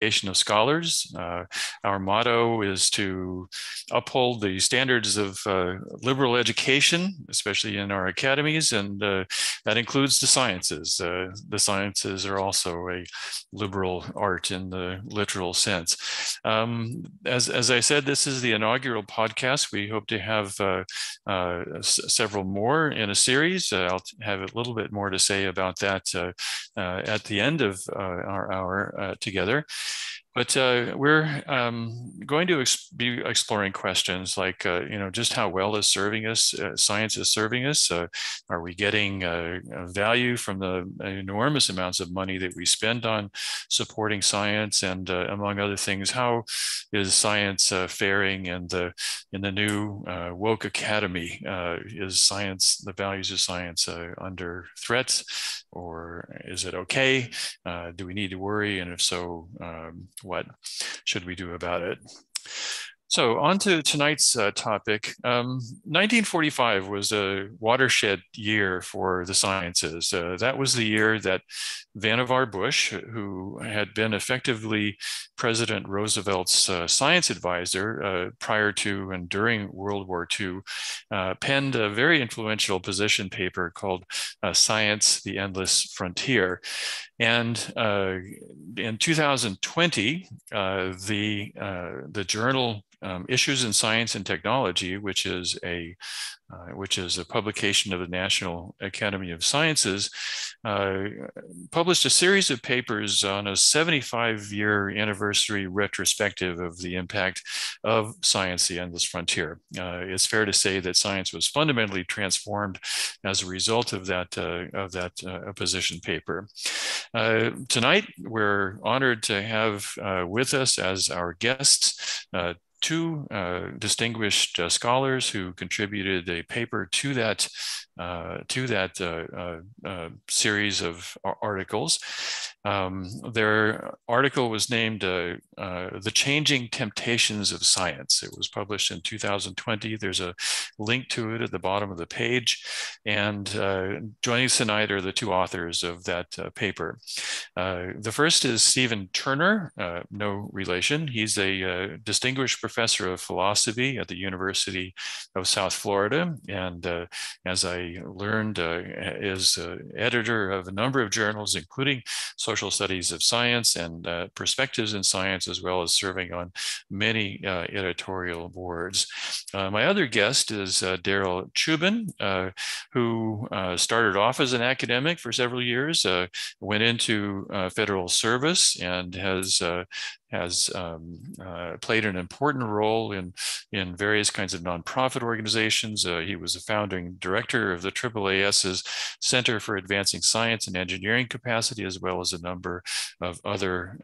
Association of Scholars. Our motto is to uphold the standards of liberal education, especially in our academies, and that includes the sciences. The sciences are also a liberal art in the literal sense. As I said, this is the inaugural podcast. We hope to have several more in a series. I'll have a little bit more to say about that at the end of our hour together. But we're going to be exploring questions like, just how well is serving us, science is serving us. Are we getting value from the enormous amounts of money that we spend on supporting science? And among other things, how is science faring in the new woke academy? Is science, the values of science, under threat, or is it okay? Do we need to worry? And if so, what should we do about it? So on to tonight's topic. 1945 was a watershed year for the sciences. That was the year that Vannevar Bush, who had been effectively President Roosevelt's science advisor prior to and during World War II, penned a very influential position paper called Science, the Endless Frontier. And in 2020, the journal Issues in Science and Technology, which is a publication of the National Academy of Sciences, published a series of papers on a 75-year anniversary retrospective of the impact of Science, the Endless Frontier. It's fair to say that science was fundamentally transformed as a result of that opposition paper. Tonight, we're honored to have with us as our guests two distinguished scholars who contributed a paper to that series of articles. Their article was named The Changing Temptations of Science. It was published in 2020. There's a link to it at the bottom of the page. And joining us tonight are the two authors of that paper. The first is Stephen Turner, no relation. He's a distinguished professor of philosophy at the University of South Florida. And as I learned, is editor of a number of journals, including Social Studies of Science and Perspectives in Science, as well as serving on many editorial boards. My other guest is Daryl Chubin, who started off as an academic for several years, went into federal service, and has played an important role in various kinds of nonprofit organizations. He was a founding director of the AAAS's Center for Advancing Science and Engineering Capacity, as well as a number of other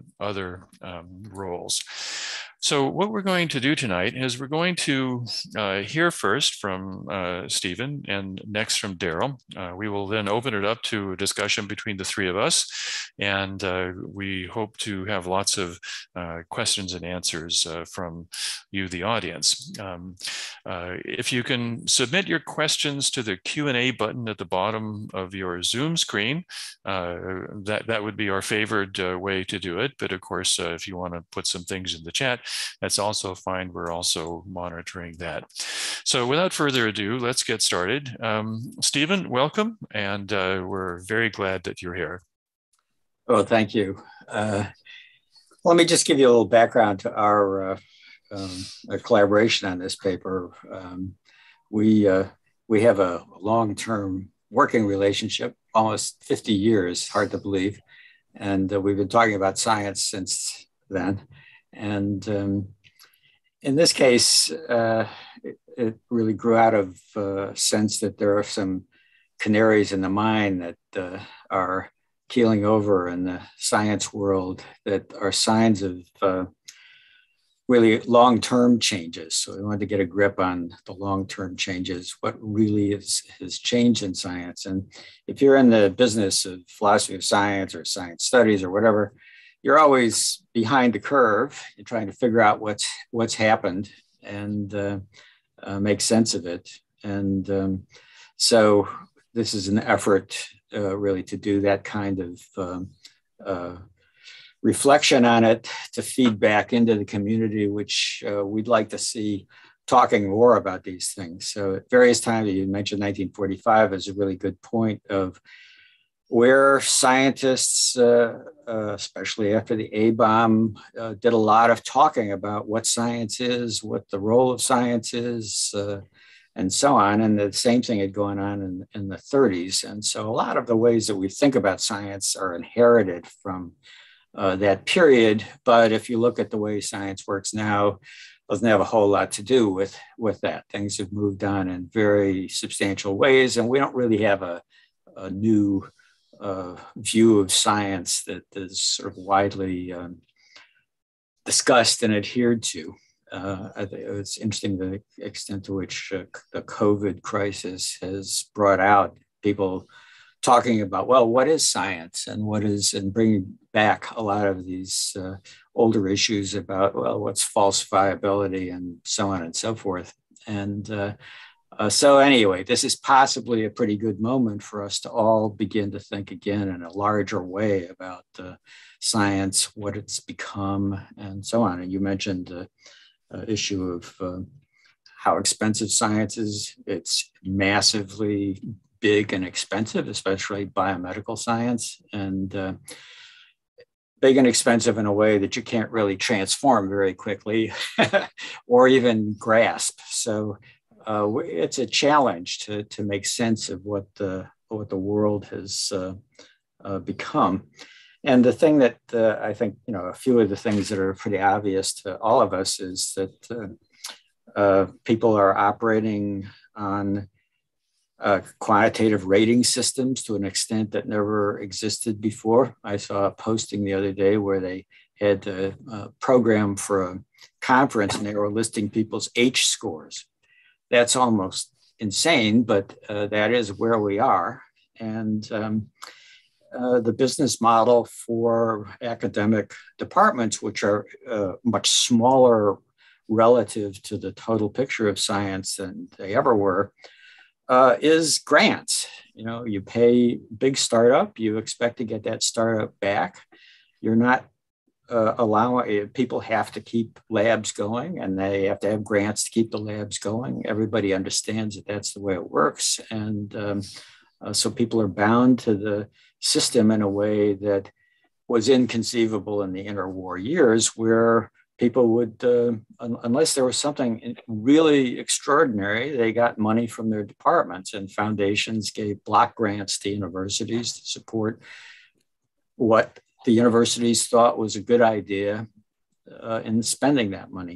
roles. So what we're going to do tonight is we're going to hear first from Stephen and next from Daryl. We will then open it up to a discussion between the three of us, and we hope to have lots of questions and answers from you, the audience. If you can submit your questions to the Q&A button at the bottom of your Zoom screen, that would be our favored way to do it. But of course, if you want to put some things in the chat, that's also fine. We're also monitoring that. So without further ado, let's get started. Stephen, welcome, and we're very glad that you're here. Oh, thank you. Let me just give you a little background to our collaboration on this paper. We have a long-term working relationship, almost 50 years, hard to believe. And we've been talking about science since then. And in this case, it really grew out of a sense that there are some canaries in the mine that are keeling over in the science world that are signs of really long-term changes. So we wanted to get a grip on the long-term changes, what really has changed in science. And if you're in the business of philosophy of science or science studies or whatever, you're always behind the curve. You're trying to figure out what's happened and make sense of it. And so this is an effort really to do that kind of reflection on it to feed back into the community, which we'd like to see talking more about these things. So at various times, you mentioned 1945 as a really good point of where scientists, especially after the A-bomb, did a lot of talking about what science is, what the role of science is, and so on. And the same thing had gone on in the 30s. And so a lot of the ways that we think about science are inherited from that period. But if you look at the way science works now, doesn't have a whole lot to do with that. Things have moved on in very substantial ways, and we don't really have a new view of science that is sort of widely discussed and adhered to. I think it's interesting the extent to which the COVID crisis has brought out people talking about, well, what is science and bringing back a lot of these older issues about, well, what's falsifiability and so on and so forth. And so anyway, this is possibly a pretty good moment for us to all begin to think again in a larger way about science, what it's become, and so on. And you mentioned the issue of how expensive science is. It's massively big and expensive, especially biomedical science, and big and expensive in a way that you can't really transform very quickly or even grasp. So it's a challenge to make sense of what the world has become. And the thing that I think, a few of the things that are pretty obvious to all of us is that people are operating on quantitative rating systems to an extent that never existed before. I saw a posting the other day where they had a program for a conference and they were listing people's H scores. That's almost insane, but that is where we are. And the business model for academic departments, which are much smaller relative to the total picture of science than they ever were, is grants. You pay big startup, you expect to get that startup back. You're not allowing, people have to keep labs going and they have to have grants to keep the labs going. Everybody understands that that's the way it works. And so people are bound to the system in a way that was inconceivable in the interwar years, where people would, unless there was something really extraordinary, they got money from their departments, and foundations gave block grants to universities to support what the universities thought was a good idea in spending that money.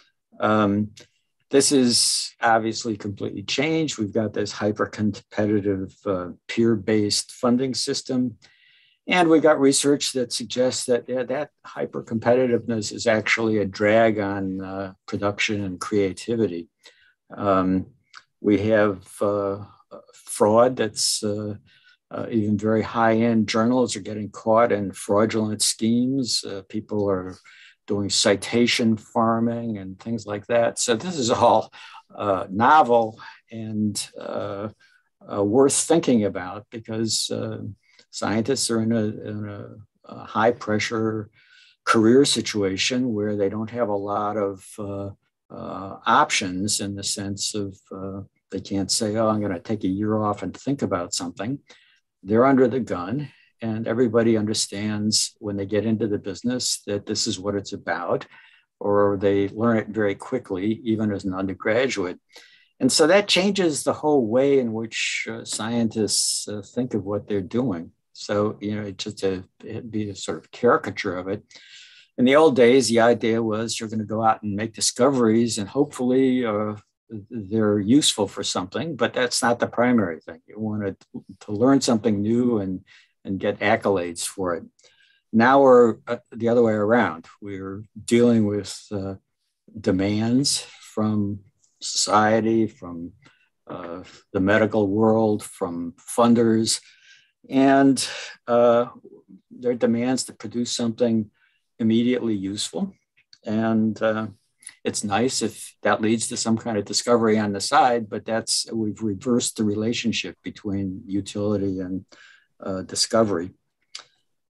This is obviously completely changed. We've got this hyper-competitive peer-based funding system. And we've got research that suggests that that hyper-competitiveness is actually a drag on production and creativity. We have fraud that's even very high-end journals are getting caught in fraudulent schemes. People are doing citation farming and things like that. So this is all novel and worth thinking about, because scientists are in a high pressure career situation where they don't have a lot of options, in the sense of they can't say, oh, I'm going to take a year off and think about something. They're under the gun, and everybody understands when they get into the business that this is what it's about, or they learn it very quickly, even as an undergraduate. And so that changes the whole way in which scientists think of what they're doing. So, just to be a sort of caricature of it, in the old days, the idea was you're going to go out and make discoveries and hopefully they're useful for something, but that's not the primary thing. You want to learn something new and get accolades for it. Now we're the other way around. We're dealing with demands from society, from the medical world, from funders, and their demands to produce something immediately useful. And it's nice if that leads to some kind of discovery on the side, but we've reversed the relationship between utility and discovery.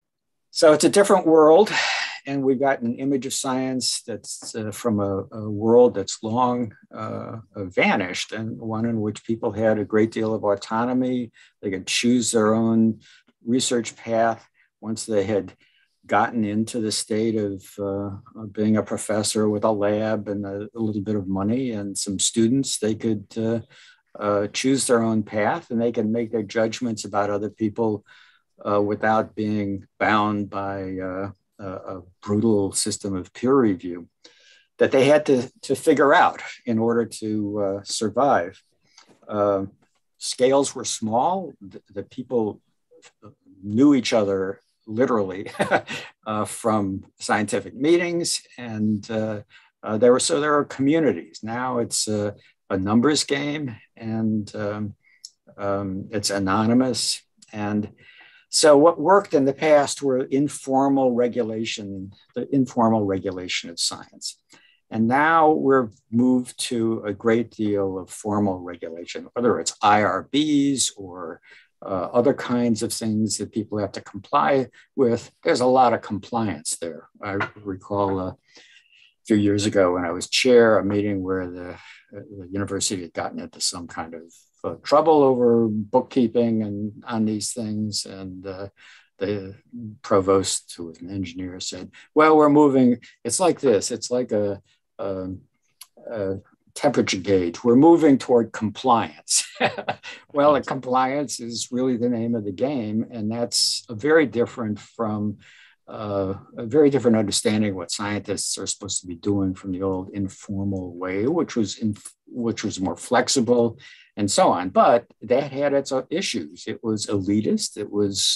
So it's a different world, and we've got an image of science that's from a world that's long vanished, and one in which people had a great deal of autonomy. They could choose their own research path once they had gotten into the state of being a professor with a lab and a little bit of money and some students. They could choose their own path, and they can make their judgments about other people without being bound by a brutal system of peer review that they had to figure out in order to survive. Scales were small. The people knew each other literally from scientific meetings, and there were communities. Now it's a numbers game, and it's anonymous. And so what worked in the past were the informal regulation of science. And now we're moved to a great deal of formal regulation, whether it's IRBs or other kinds of things that people have to comply with. There's a lot of compliance there. I recall a few years ago when I was chair, a meeting where the university had gotten into some kind of trouble over bookkeeping and on these things. And the provost, who was an engineer, said, well, we're moving, it's like this, it's like a temperature gauge. We're moving toward compliance. Well, compliance is really the name of the game. And that's a very different understanding of what scientists are supposed to be doing from the old informal way, which was more flexible and so on. But that had its issues. It was elitist. It was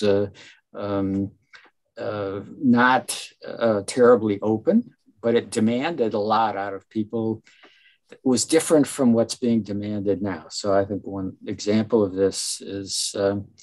not terribly open, but it demanded a lot out of people. It was different from what's being demanded now. So I think one example of this is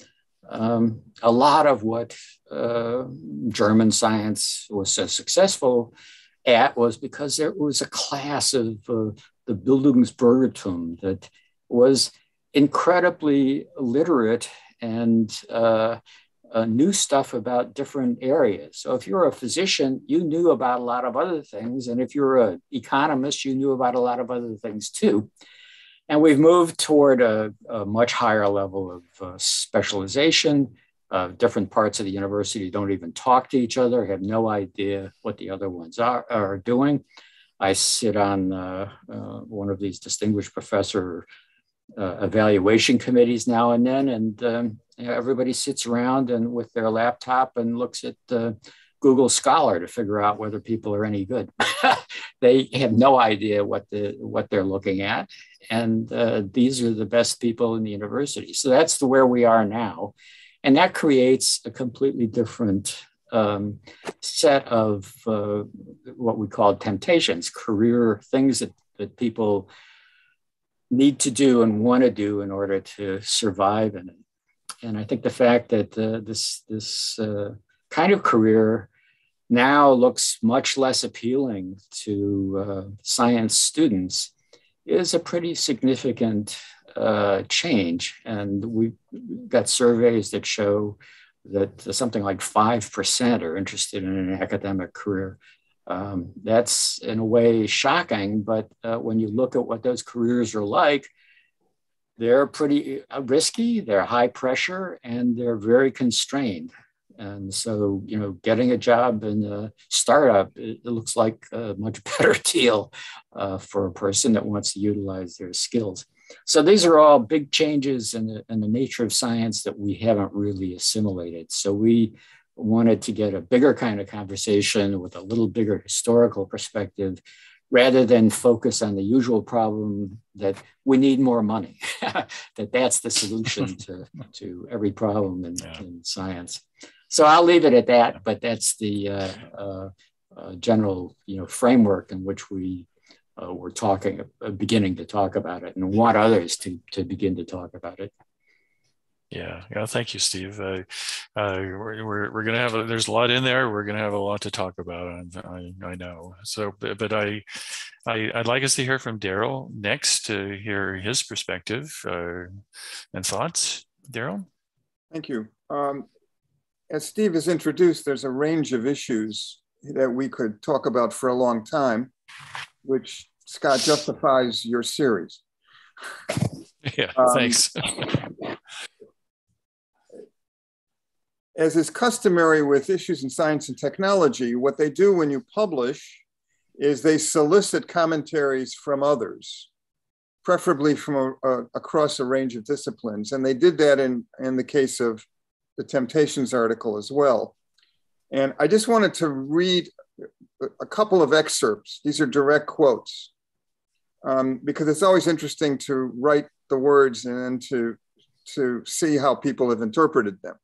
a lot of what German science was so successful at was because there was a class of the Bildungsbürgertum that was incredibly literate and knew stuff about different areas. So if you're a physician, you knew about a lot of other things. And if you're an economist, you knew about a lot of other things too. And we've moved toward a much higher level of specialization. Different parts of the university don't even talk to each other, have no idea what the other ones are doing. I sit on one of these distinguished professor evaluation committees now and then, and everybody sits around and with their laptop and looks at Google Scholar to figure out whether people are any good. They have no idea what they're looking at, and these are the best people in the university. So that's where we are now, and that creates a completely different set of what we call temptations, career things that people need to do and want to do in order to survive in it. And I think the fact that this kind of career now looks much less appealing to science students is a pretty significant change. And we've got surveys that show that something like 5% are interested in an academic career. That's in a way shocking, but when you look at what those careers are like, they're pretty risky, they're high pressure, and they're very constrained. And so, getting a job in a startup, it looks like a much better deal for a person that wants to utilize their skills. So these are all big changes in the nature of science that we haven't really assimilated. So we wanted to get a bigger kind of conversation with a little bigger historical perspective, rather than focus on the usual problem that we need more money, that's the solution to every problem in science. So I'll leave it at that, but that's the general framework in which we were beginning to talk about it, and want others to begin to talk about it. Yeah. Thank you, Steve. We're going to have there's a lot in there. We're going to have a lot to talk about. I know. So, but I'd like us to hear from Daryl next to hear his perspective and thoughts. Daryl. Thank you. as Steve has introduced, there's a range of issues that we could talk about for a long time, which, Scott, justifies your series. Yeah, thanks. As is customary with issues in science and technology, what they do when you publish is they solicit commentaries from others, preferably from across a range of disciplines. And they did that in the case of the Temptations article as well. And I just wanted to read a couple of excerpts. These are direct quotes, because it's always interesting to write the words and then to see how people have interpreted them.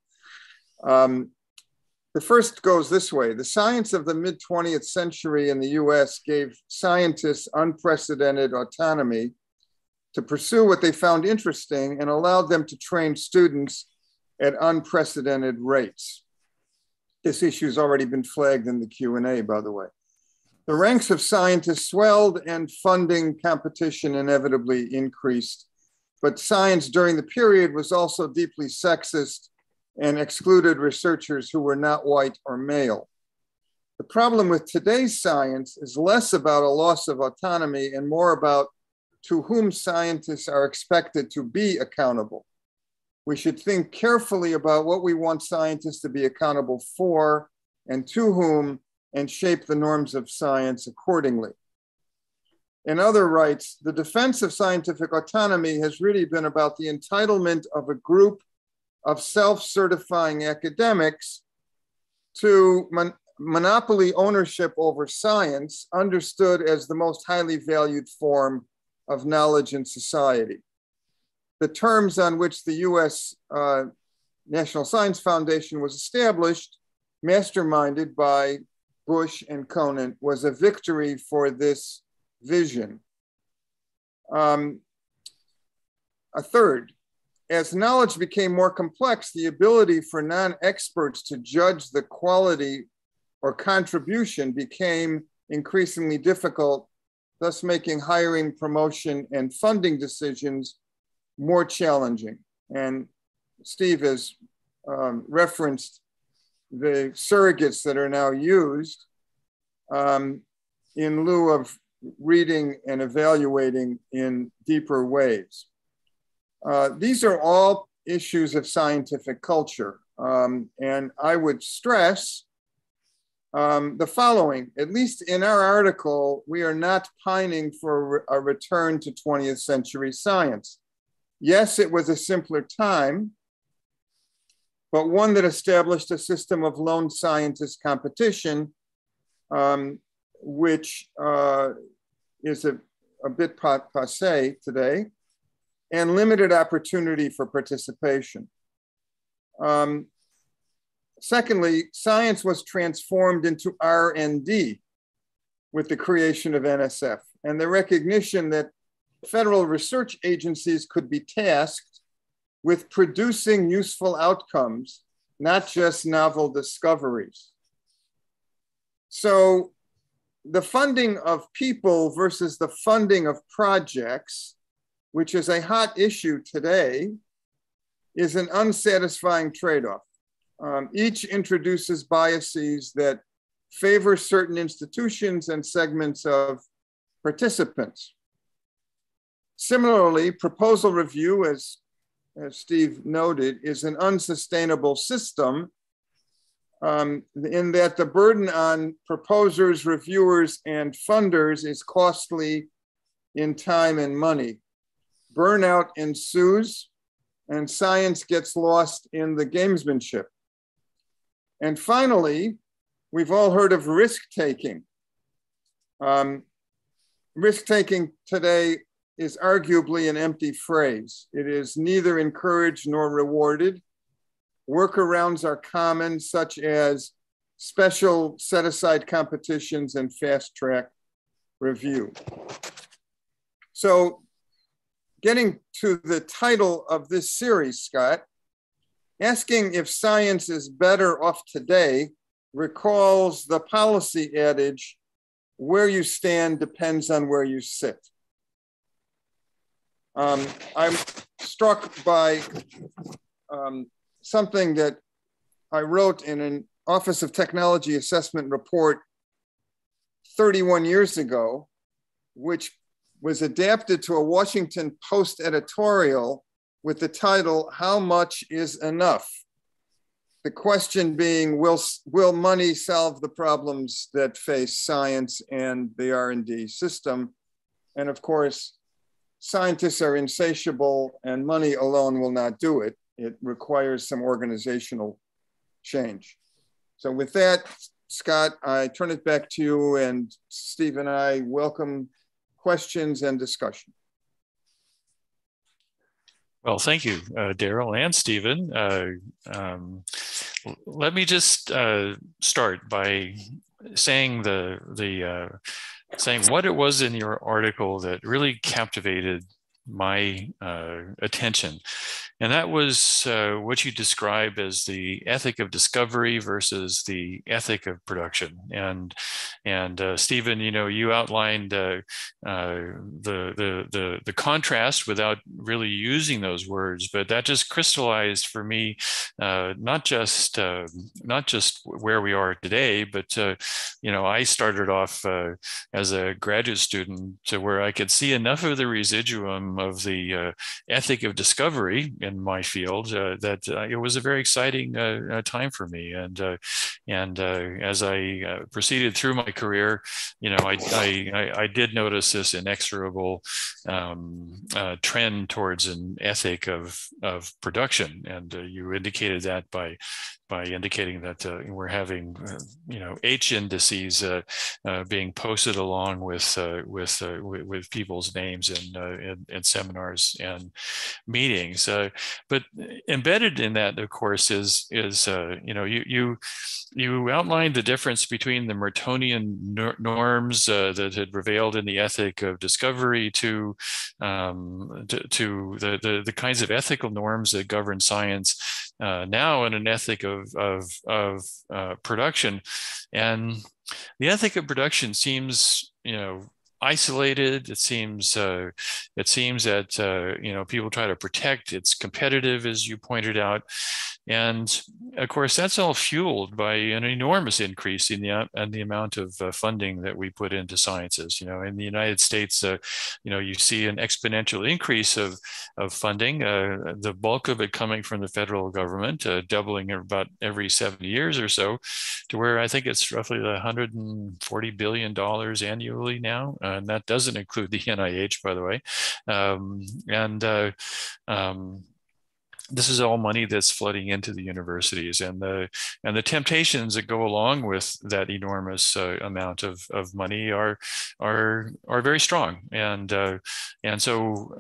The first goes this way: the science of the mid-20th century in the US gave scientists unprecedented autonomy to pursue what they found interesting and allowed them to train students at unprecedented rates. This issue has already been flagged in the Q&A, by the way. The ranks of scientists swelled and funding competition inevitably increased, but science during the period was also deeply sexist and excluded researchers who were not white or male. The problem with today's science is less about a loss of autonomy and more about to whom scientists are expected to be accountable. We should think carefully about what we want scientists to be accountable for and to whom, and shape the norms of science accordingly. In other rights, the defense of scientific autonomy has really been about the entitlement of a group of self-certifying academics to monopoly ownership over science, understood as the most highly valued form of knowledge in society. The terms on which the US National Science Foundation was established, masterminded by Bush and Conant, was a victory for this vision. A third, as knowledge became more complex, the ability for non-experts to judge the quality or contribution became increasingly difficult, thus making hiring, promotion, and funding decisions more challenging. And Steve has referenced the surrogates that are now used in lieu of reading and evaluating in deeper ways. These are all issues of scientific culture. And I would stress the following: at least in our article, we are not pining for a return to 20th century science. Yes, it was a simpler time, but one that established a system of lone scientist competition, which is a bit passé today, and limited opportunity for participation. Secondly, science was transformed into R&D with the creation of NSF and the recognition that federal research agencies could be tasked with producing useful outcomes, not just novel discoveries. So the funding of people versus the funding of projects, which is a hot issue today, is an unsatisfying trade-off. Each introduces biases that favor certain institutions and segments of participants. Similarly, proposal review, as Steve noted, is an unsustainable system in that the burden on proposers, reviewers, and funders is costly in time and money. Burnout ensues, and science gets lost in the gamesmanship. And finally, we've all heard of risk-taking. Risk-taking today is arguably an empty phrase. It is neither encouraged nor rewarded. Workarounds are common, such as special set-aside competitions and fast-track review. So getting to the title of this series, Scott, asking if science is better off today recalls the policy adage, where you stand depends on where you sit. I'm struck by something that I wrote in an Office of Technology Assessment report 31 years ago, which was adapted to a Washington Post editorial with the title, "How Much is Enough?" The question being, will money solve the problems that face science and the R&D system? And of course, scientists are insatiable and money alone will not do it. It requires some organizational change. So with that, Scott, I turn it back to you, and Steve and I welcome questions and discussion. Well, thank you, Daryl and Stephen. Let me just start by saying saying what it was in your article that really captivated my attention. And that was what you describe as the ethic of discovery versus the ethic of production. And Stephen, you outlined the contrast without really using those words, but that just crystallized for me not just where we are today, but I started off as a graduate student to where I could see enough of the residuum of the ethic of discovery in my field that it was a very exciting time for me. And as I proceeded through my career, I did notice this inexorable trend towards an ethic of production, and you indicated that by indicating that we're having H indices being posted along with people's names in seminars and meetings. But embedded in that, of course, is you outlined the difference between the Mertonian norms that had prevailed in the ethic of discovery to the kinds of ethical norms that govern science now in an ethic of production. And the ethic of production seems, isolated. It seems that people try to protect. It's competitive, as you pointed out, and of course that's all fueled by an enormous increase in the amount of funding that we put into sciences. In the United States, you see an exponential increase of funding. The bulk of it coming from the federal government, doubling about every 7 years or so, to where I think it's roughly $140 billion annually now. And that doesn't include the NIH, by the way. This is all money that's flooding into the universities, and the temptations that go along with that enormous amount of money are very strong. And so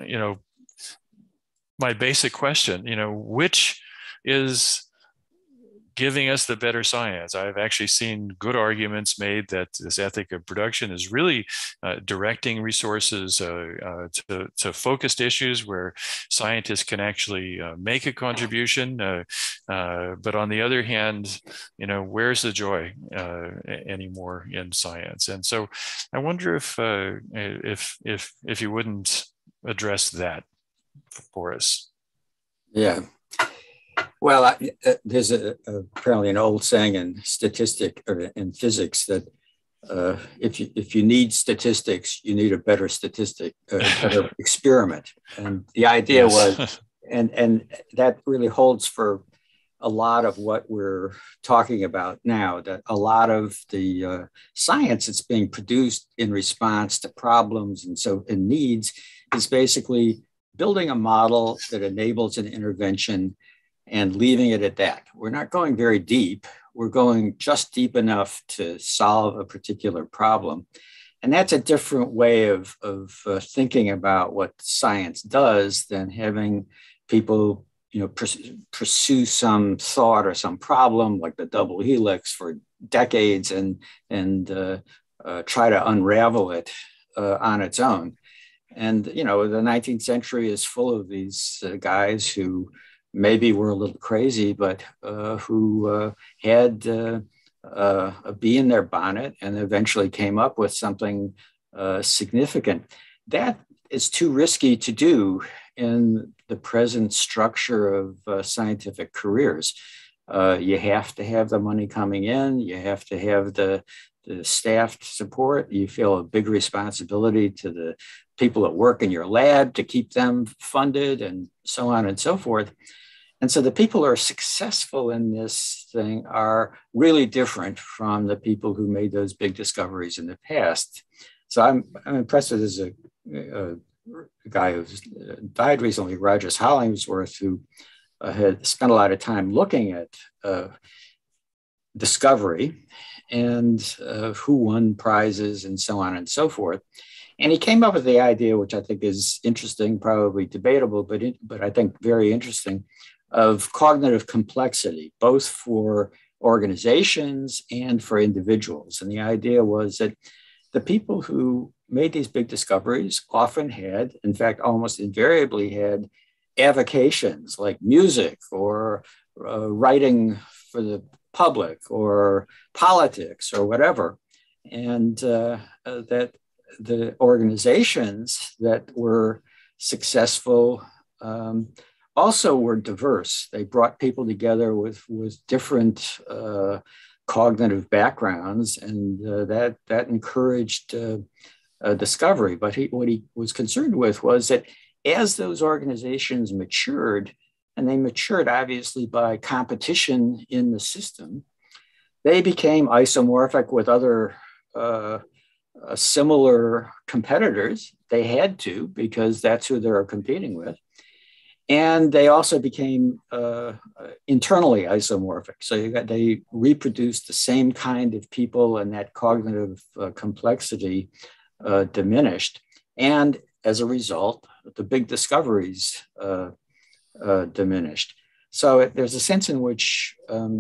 my basic question, which is giving us the better science? I've actually seen good arguments made that this ethic of production is really directing resources to focused issues where scientists can actually make a contribution. But on the other hand, where's the joy anymore in science? And so I wonder if you wouldn't address that for us. Yeah. Well, there's apparently an old saying in physics that if you need statistics, you need a better statistic, a better experiment. And the idea was, and that really holds for a lot of what we're talking about now, that a lot of the science that's being produced in response to problems and needs is basically building a model that enables an intervention and leaving it at that. We're not going very deep. We're going just deep enough to solve a particular problem. And that's a different way of thinking about what science does than having people pursue some thought or some problem like the double helix for decades and try to unravel it on its own. And, the 19th century is full of these guys who maybe were a little crazy, but who had a bee in their bonnet and eventually came up with something significant. That is too risky to do in the present structure of scientific careers. You have to have the money coming in. You have to have the staff support. You feel a big responsibility to the people that work in your lab to keep them funded and so on and so forth. And so the people who are successful in this thing are really different from the people who made those big discoveries in the past. So I'm impressed with this a guy who's died recently, Rogers Hollingsworth, who had spent a lot of time looking at discovery and who won prizes and so on and so forth. And he came up with the idea, which I think is interesting, probably debatable, but I think very interesting, of cognitive complexity, both for organizations and for individuals. And the idea was that the people who made these big discoveries often had, in fact, almost invariably had avocations like music or writing for the public or politics or whatever. And that the organizations that were successful also were diverse. They brought people together with different cognitive backgrounds, and that encouraged discovery. But what he was concerned with was that as those organizations matured, and they matured obviously by competition in the system, they became isomorphic with other similar competitors. They had to, because that's who they're competing with. And they also became internally isomorphic. So they reproduced the same kind of people, and that cognitive complexity diminished. And as a result, the big discoveries diminished. So there's a sense in which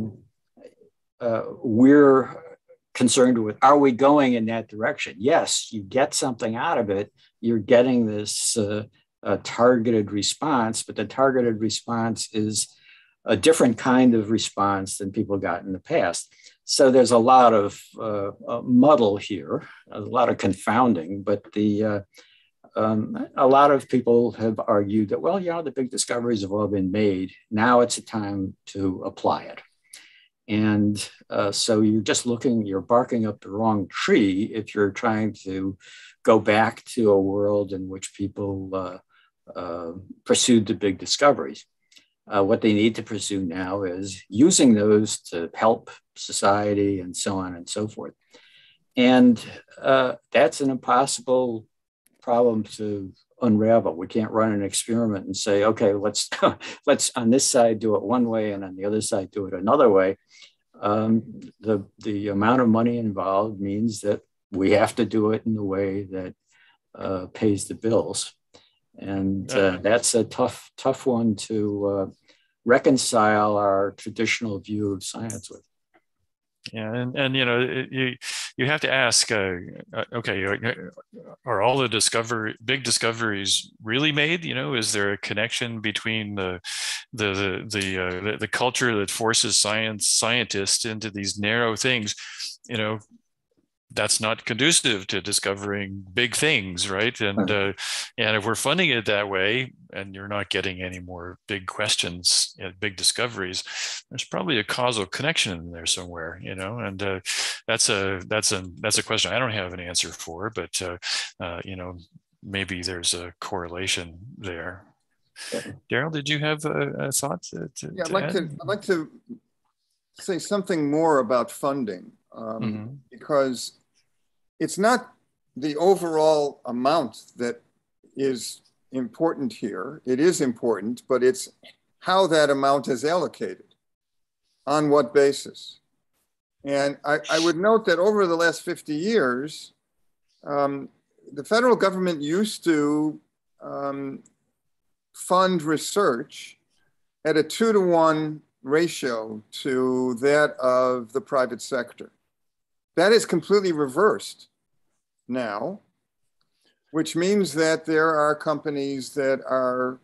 we're concerned with, are we going in that direction? Yes, you get something out of it. You're getting this targeted response, but the targeted response is a different kind of response than people got in the past. So there's a lot of muddle here, a lot of confounding, but a lot of people have argued that, well, the big discoveries have all been made. Now it's a time to apply it. And so you're barking up the wrong tree if you're trying to go back to a world in which people pursued the big discoveries. What they need to pursue now is using those to help society and so on and so forth. And that's an impossible problem to unravel. We can't run an experiment and say, okay, let's on this side do it one way and on the other side do it another way. The amount of money involved means that we have to do it in a way that pays the bills. And that's a tough one to reconcile our traditional view of science with. Yeah, and you have to ask, okay, are all the big discoveries really made? Is there a connection between the culture that forces scientists into these narrow things? That's not conducive to discovering big things, right? And if we're funding it that way, and you're not getting any more big questions, big discoveries, there's probably a causal connection in there somewhere, And that's a question I don't have an answer for, but maybe there's a correlation there. Daryl, did you have a thought? I'd like to say something more about funding. Because it's not the overall amount that is important here. It is important, but it's how that amount is allocated, on what basis. And I would note that over the last 50 years, the federal government used to fund research at a 2-to-1 ratio to that of the private sector. That is completely reversed now, which means that there are companies that are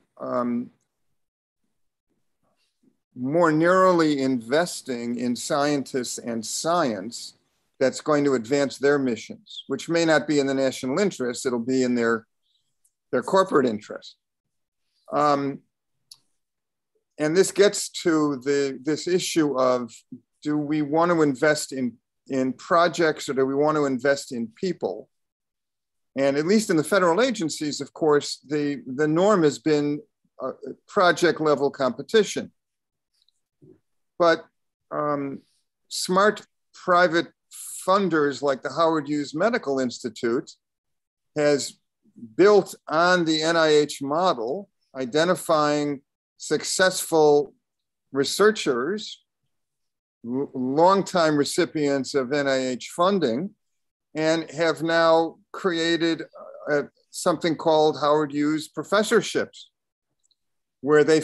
more narrowly investing in scientists and science that's going to advance their missions, which may not be in the national interest, it'll be in their corporate interest. and this gets to this issue of, do we want to invest in projects, or do we want to invest in people? And at least in the federal agencies, of course, the norm has been project level competition. But smart private funders like the Howard Hughes Medical Institute has built on the NIH model, identifying successful researchers, longtime recipients of NIH funding, and have now created something called Howard Hughes professorships, where they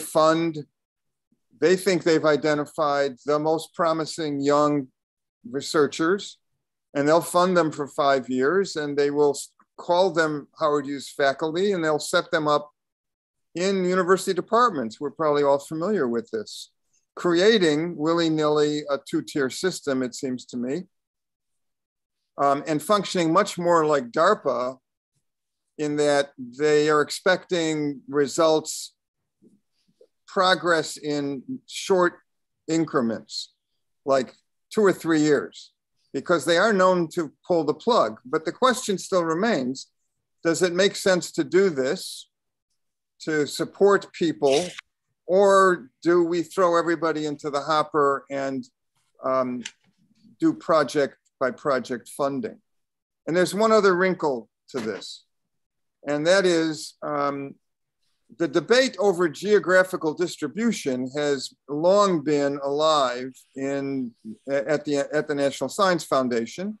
think they've identified the most promising young researchers, and they'll fund them for 5 years, and they will call them Howard Hughes faculty, and they'll set them up in university departments. We're probably all familiar with this, creating willy-nilly a two-tier system, it seems to me, and functioning much more like DARPA, in that they are expecting results, progress in short increments, like 2 or 3 years, because they are known to pull the plug. But the question still remains, does it make sense to do this, to support people, or do we throw everybody into the hopper and do project by project funding? And there's one other wrinkle to this, and that is the debate over geographical distribution has long been alive at the National Science Foundation.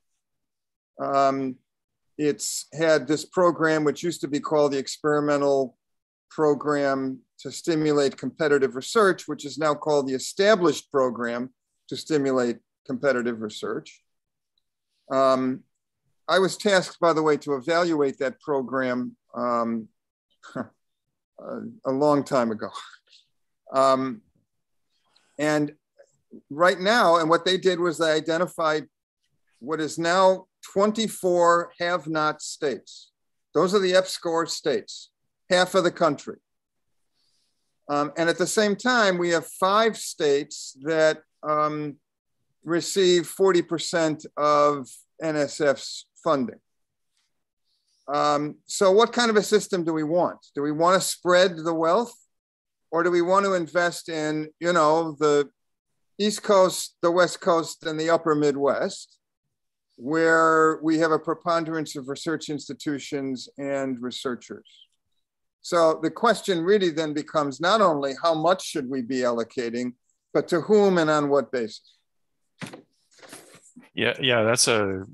It's had this program, which used to be called the Experimental Program to Stimulate Competitive Research, which is now called the Established Program to Stimulate Competitive Research. I was tasked, by the way, to evaluate that program a long time ago. And right now, and what they did was they identified what is now 24 have-not states. Those are the F-score states, half of the country. And at the same time, we have 5 states that receive 40% of NSF's funding. So what kind of a system do we want? Do we want to spread the wealth, or do we want to invest in, the East Coast, the West Coast, and the upper Midwest, where we have a preponderance of research institutions and researchers? So the question really then becomes not only how much should we be allocating, but to whom and on what basis? Yeah, that's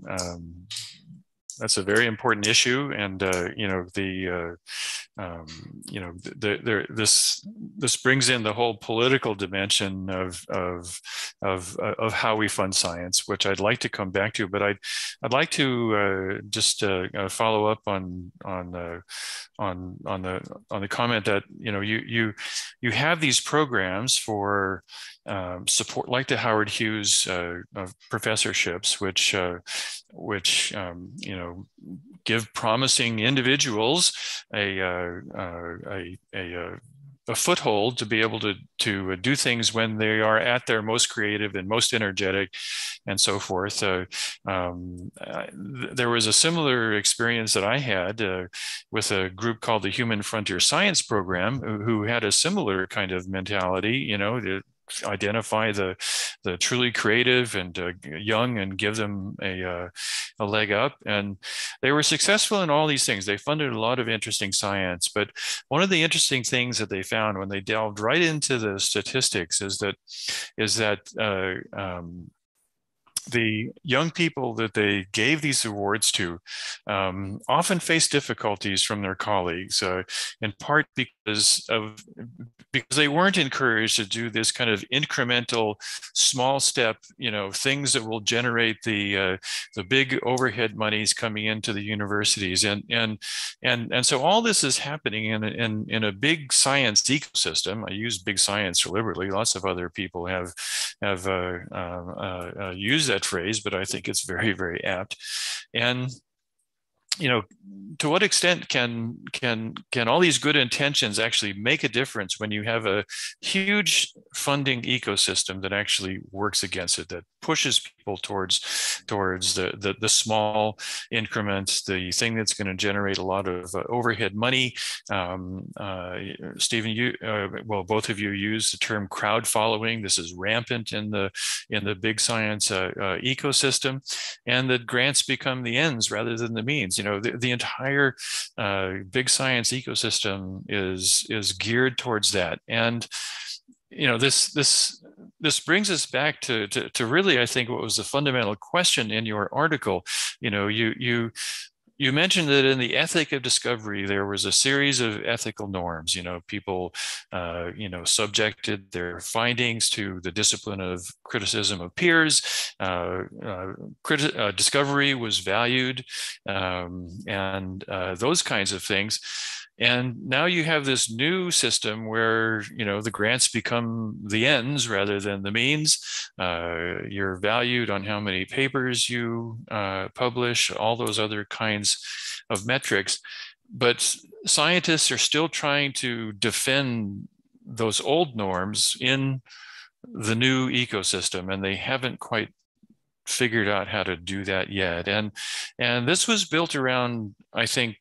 a very important issue, and this brings in the whole political dimension of how we fund science, which I'd like to come back to. But I'd like to just follow up on the comment that you have these programs for support, like the Howard Hughes professorships, which give promising individuals a foothold to be able to do things when they are at their most creative and most energetic, and so forth. There was a similar experience that I had with a group called the Human Frontier Science Program, who had a similar kind of mentality, to identify the truly creative and young and give them a leg up. And they were successful in all these things. They funded a lot of interesting science. But one of the interesting things that they found when they delved right into the statistics is that the young people that they gave these awards to often face difficulties from their colleagues, in part because they weren't encouraged to do this kind of incremental, small step, things that will generate the big overhead monies coming into the universities, and so all this is happening in a big science ecosystem. I use big science deliberately. Lots of other people have used that phrase, but I think it's very, very apt. And you know, to what extent can all these good intentions actually make a difference when you have a huge funding ecosystem that actually works against it, that pushes people towards the small increments, the thing that's going to generate a lot of overhead money. Stephen, well, both of you use the term crowd following. This is rampant in the big science ecosystem, and that grants become the ends rather than the means. You know, the entire big science ecosystem is geared towards that. And you know, this brings us back to really, I think, what was the fundamental question in your article. You know, you mentioned that in the ethic of discovery, there was a series of ethical norms. You know, people, you know, subjected their findings to the discipline of criticism of peers. Discovery was valued, and those kinds of things. And now you have this new system where, you know, the grants become the ends rather than the means. You're valued on how many papers you publish, all those other kinds of metrics. But scientists are still trying to defend those old norms in the new ecosystem, and they haven't quite figured out how to do that yet. And this was built around, I think,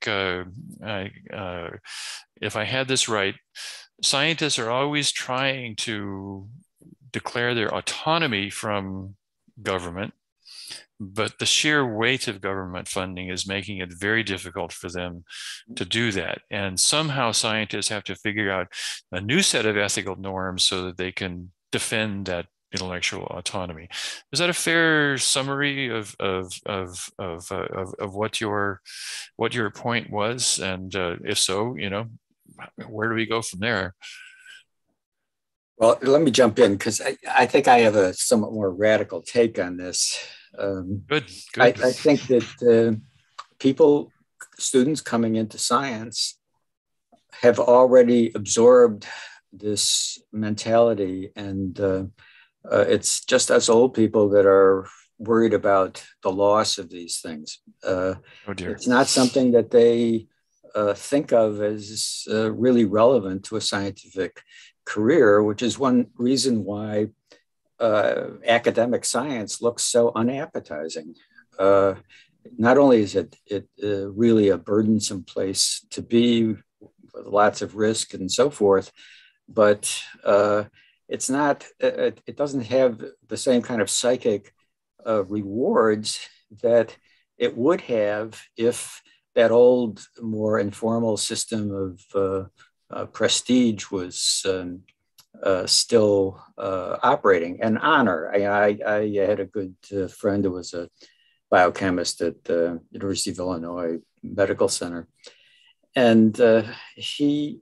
if I had this right, scientists are always trying to declare their autonomy from government, but the sheer weight of government funding is making it very difficult for them to do that. And somehow scientists have to figure out a new set of ethical norms so that they can defend that intellectual autonomy. Is that a fair summary of what your point was? And if so, you know, where do we go from there? Well, let me jump in because I think I have a somewhat more radical take on this. Good. I think that students coming into science have already absorbed this mentality, and it's just us old people that are worried about the loss of these things. Oh dear. It's not something that they think of as really relevant to a scientific career, which is one reason why academic science looks so unappetizing. Not only is it really a burdensome place to be with lots of risk and so forth, but it's not, it doesn't have the same kind of psychic rewards that it would have if that old, more informal system of prestige was still operating. And honor. I had a good friend who was a biochemist at the University of Illinois Medical Center. And he,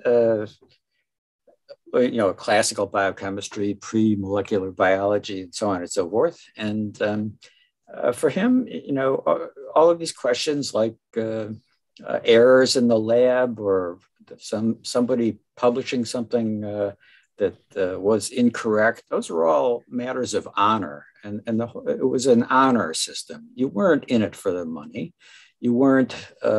you know, classical biochemistry, pre-molecular biology, and so on and so forth. And for him, you know, all of these questions like errors in the lab or somebody publishing something that was incorrect, those were all matters of honor. And it was an honor system. You weren't in it for the money. You weren't,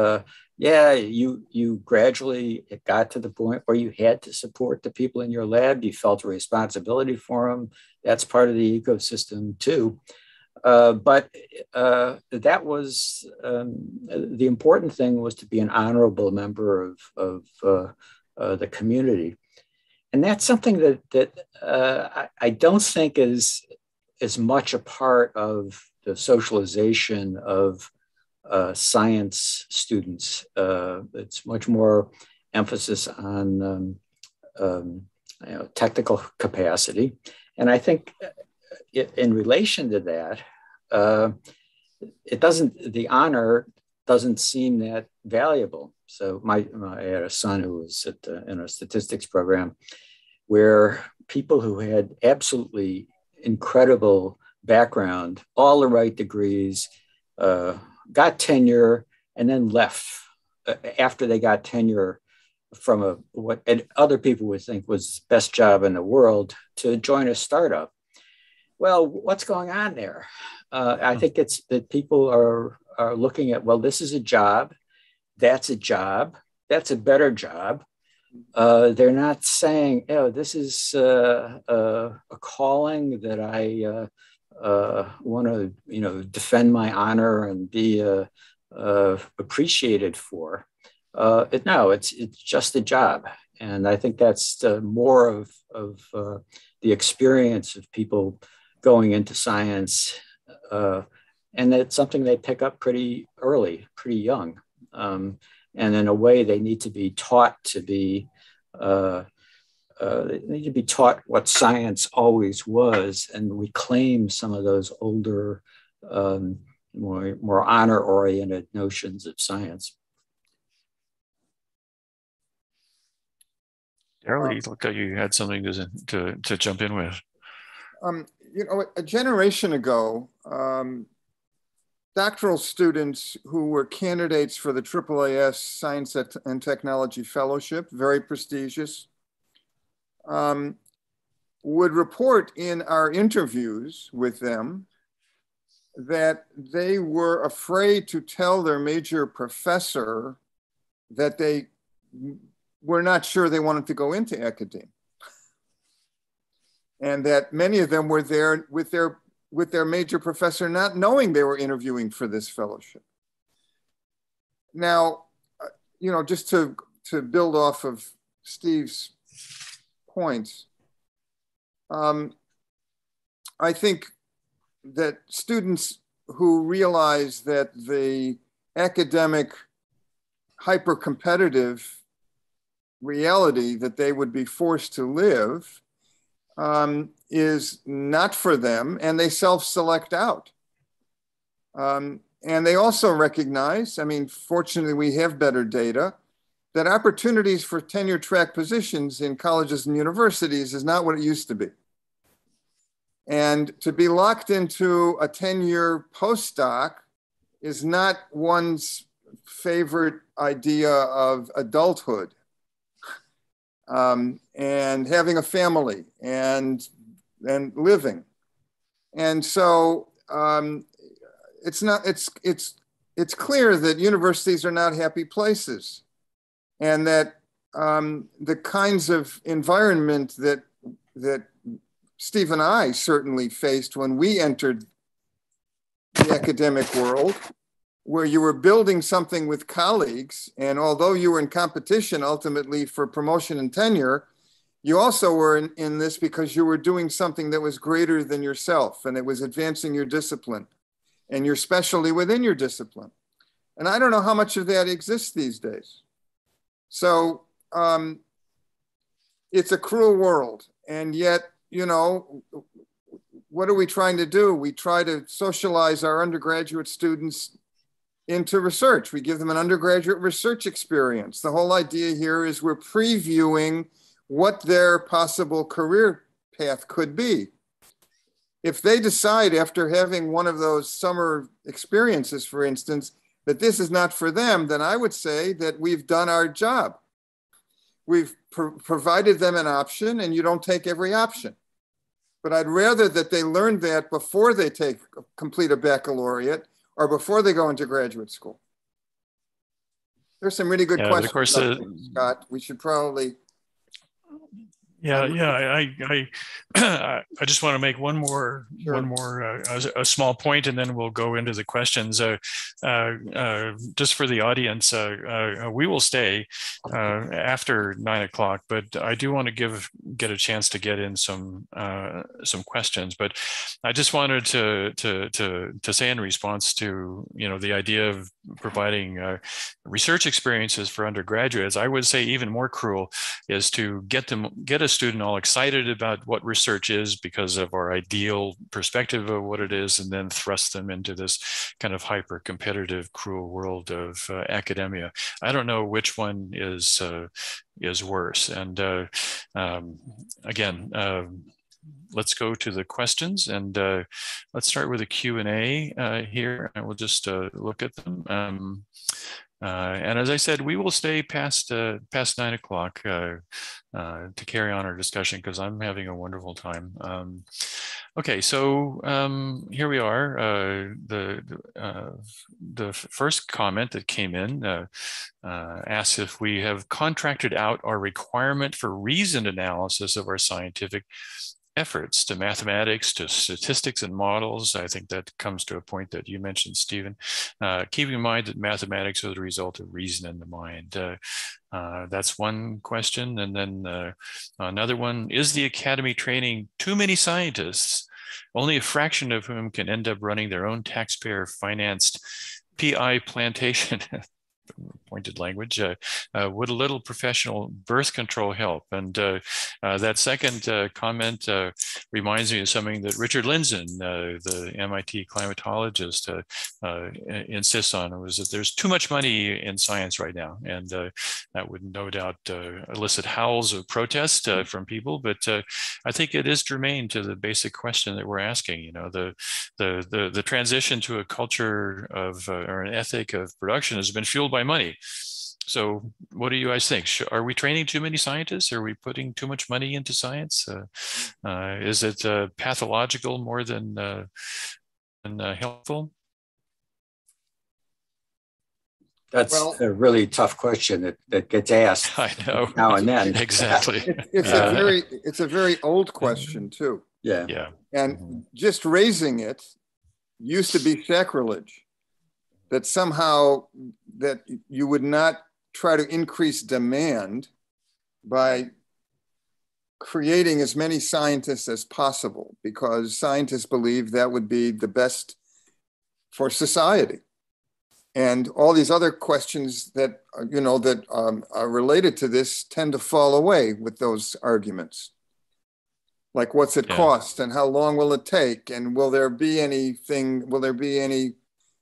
you gradually got to the point where you had to support the people in your lab. You felt a responsibility for them. That's part of the ecosystem too. But that was, the important thing was to be an honorable member of the community. And that's something that I don't think is as much a part of the socialization of science students. It's much more emphasis on technical capacity. And I think in relation to that, the honor doesn't seem that valuable. So I had a son who was in a statistics program where people who had absolutely incredible background, all the right degrees, got tenure and then left after they got tenure from what other people would think was the best job in the world to join a startup. Well, what's going on there? I think it's that people are are looking at, well, this is a job, that's a job, that's a better job. They're not saying, oh, this is a calling that I want to, defend my honor and be appreciated for. No, it's just a job, and I think that's more of the experience of people going into science, and it's something they pick up pretty early, pretty young. And in a way, they need to be taught what science always was, and reclaim some of those older, more honor-oriented notions of science. Daryl, you looked like you had something to jump in with. A generation ago, doctoral students who were candidates for the AAAS Science and Technology Fellowship, very prestigious, would report in our interviews with them that they were afraid to tell their major professor that they were not sure they wanted to go into academia. And that many of them were there with their major professor not knowing they were interviewing for this fellowship. Now, just to build off of Steve's points, I think that students who realize that the academic hyper-competitive reality that they would be forced to live is not for them, and they self-select out. And they also recognize, fortunately we have better data, that opportunities for tenure track positions in colleges and universities is not what it used to be. And to be locked into a 10-year postdoc is not one's favorite idea of adulthood. And having a family and living. And so it's clear that universities are not happy places, and that the kinds of environment that Steve and I certainly faced when we entered the academic world, where you were building something with colleagues, and although you were in competition ultimately for promotion and tenure, you also were in this because you were doing something that was greater than yourself, and it was advancing your discipline and your specialty within your discipline. And I don't know how much of that exists these days. So it's a cruel world, and yet, what are we trying to do? We try to socialize our undergraduate students into research. We give them an undergraduate research experience. The whole idea here is we're previewing what their possible career path could be. If they decide after having one of those summer experiences, for instance, that this is not for them, then I would say that we've done our job. We've provided them an option, and you don't take every option. But I'd rather that they learn that before they complete a baccalaureate or before they go into graduate school. There's some really good questions, of course, Scott. We should probably... I just want to make one more a small point, and then we'll go into the questions. Just for the audience, we will stay after 9 o'clock, but I do want to get a chance to get in some questions. But I just wanted to say in response to the idea of providing research experiences for undergraduates, I would say even more cruel is to get a student all excited about what research is because of our ideal perspective of what it is, and then thrust them into this kind of hyper competitive, cruel world of academia. I don't know which one is worse. And again, let's go to the questions, and let's start with a Q&A here, and we'll just look at them. And as I said, we will stay past 9 o'clock to carry on our discussion, because I'm having a wonderful time. Okay, so here we are. The first comment that came in asks if we have contracted out our requirement for reasoned analysis of our scientific efforts to mathematics, to statistics and models. I think that comes to a point that you mentioned, Stephen. Keeping in mind that mathematics are the result of reason in the mind. That's one question. And then another one, is the academy training too many scientists, only a fraction of whom can end up running their own taxpayer-financed PI plantation? Pointed language. Would a little professional birth control help? And that second comment reminds me of something that Richard Lindzen, the MIT climatologist, insists on, was that there's too much money in science right now. And that would no doubt elicit howls of protest from people. But I think it is germane to the basic question that we're asking. You know, the transition to a culture of or an ethic of production has been fueled by money. So what do you guys think? Are we training too many scientists? Are we putting too much money into science? Is it pathological more than helpful? That's a really tough question that gets asked I know. now and then. Exactly. It's a very old question too. Yeah. Yeah. And just raising it used to be sacrilege. That somehow that you would not try to increase demand by creating as many scientists as possible, because scientists believe that would be the best for society. And all these other questions that, you know, that are related to this tend to fall away with those arguments. Like, what's it cost, and how long will it take, and will there be anything, will there be any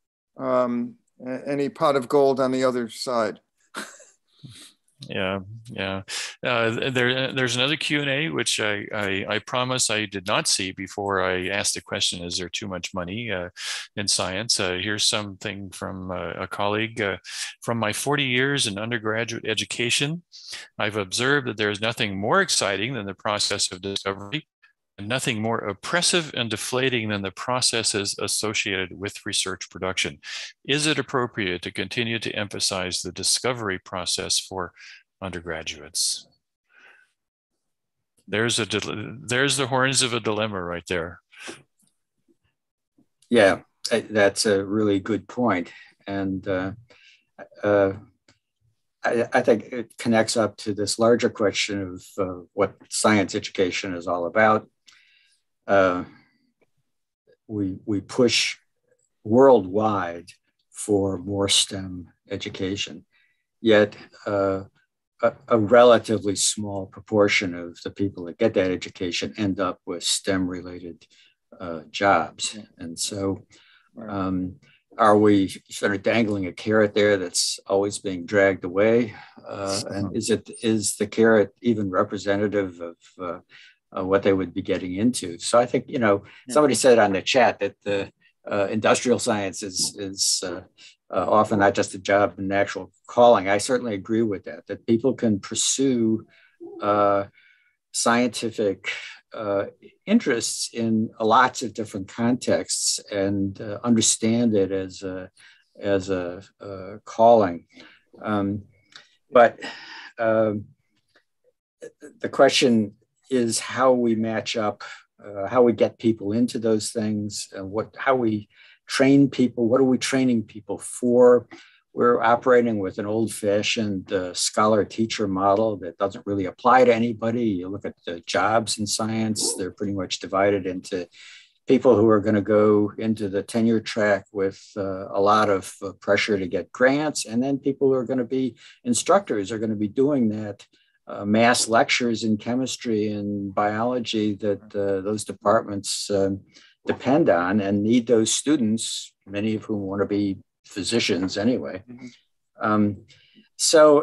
pot of gold on the other side? Yeah. There's another Q&A, which I promise I did not see before I asked the question, is there too much money in science? Here's something from a colleague. From my 40 years in undergraduate education, I've observed that there is nothing more exciting than the process of discovery, and nothing more oppressive and deflating than the processes associated with research production. Is it appropriate to continue to emphasize the discovery process for undergraduates? There's the horns of a dilemma right there. Yeah, that's a really good point. And I think it connects up to this larger question of what science education is all about. We push worldwide for more STEM education, yet a relatively small proportion of the people that get that education end up with STEM-related jobs. And so are we sort of dangling a carrot there that's always being dragged away? And is the carrot even representative of what they would be getting into? So I think, you know, somebody said on the chat that the industrial science is often not just a job and actual calling. I certainly agree with that people can pursue scientific interests in lots of different contexts and understand it as a calling. But the question is how we match up, how we get people into those things, how we train people, what are we training people for? We're operating with an old-fashioned scholar-teacher model that doesn't really apply to anybody. You look at the jobs in science, they're pretty much divided into people who are going to go into the tenure track with a lot of pressure to get grants, and then people who are going to be instructors are going to be doing that mass lectures in chemistry and biology that those departments depend on and need those students, many of whom want to be physicians anyway. So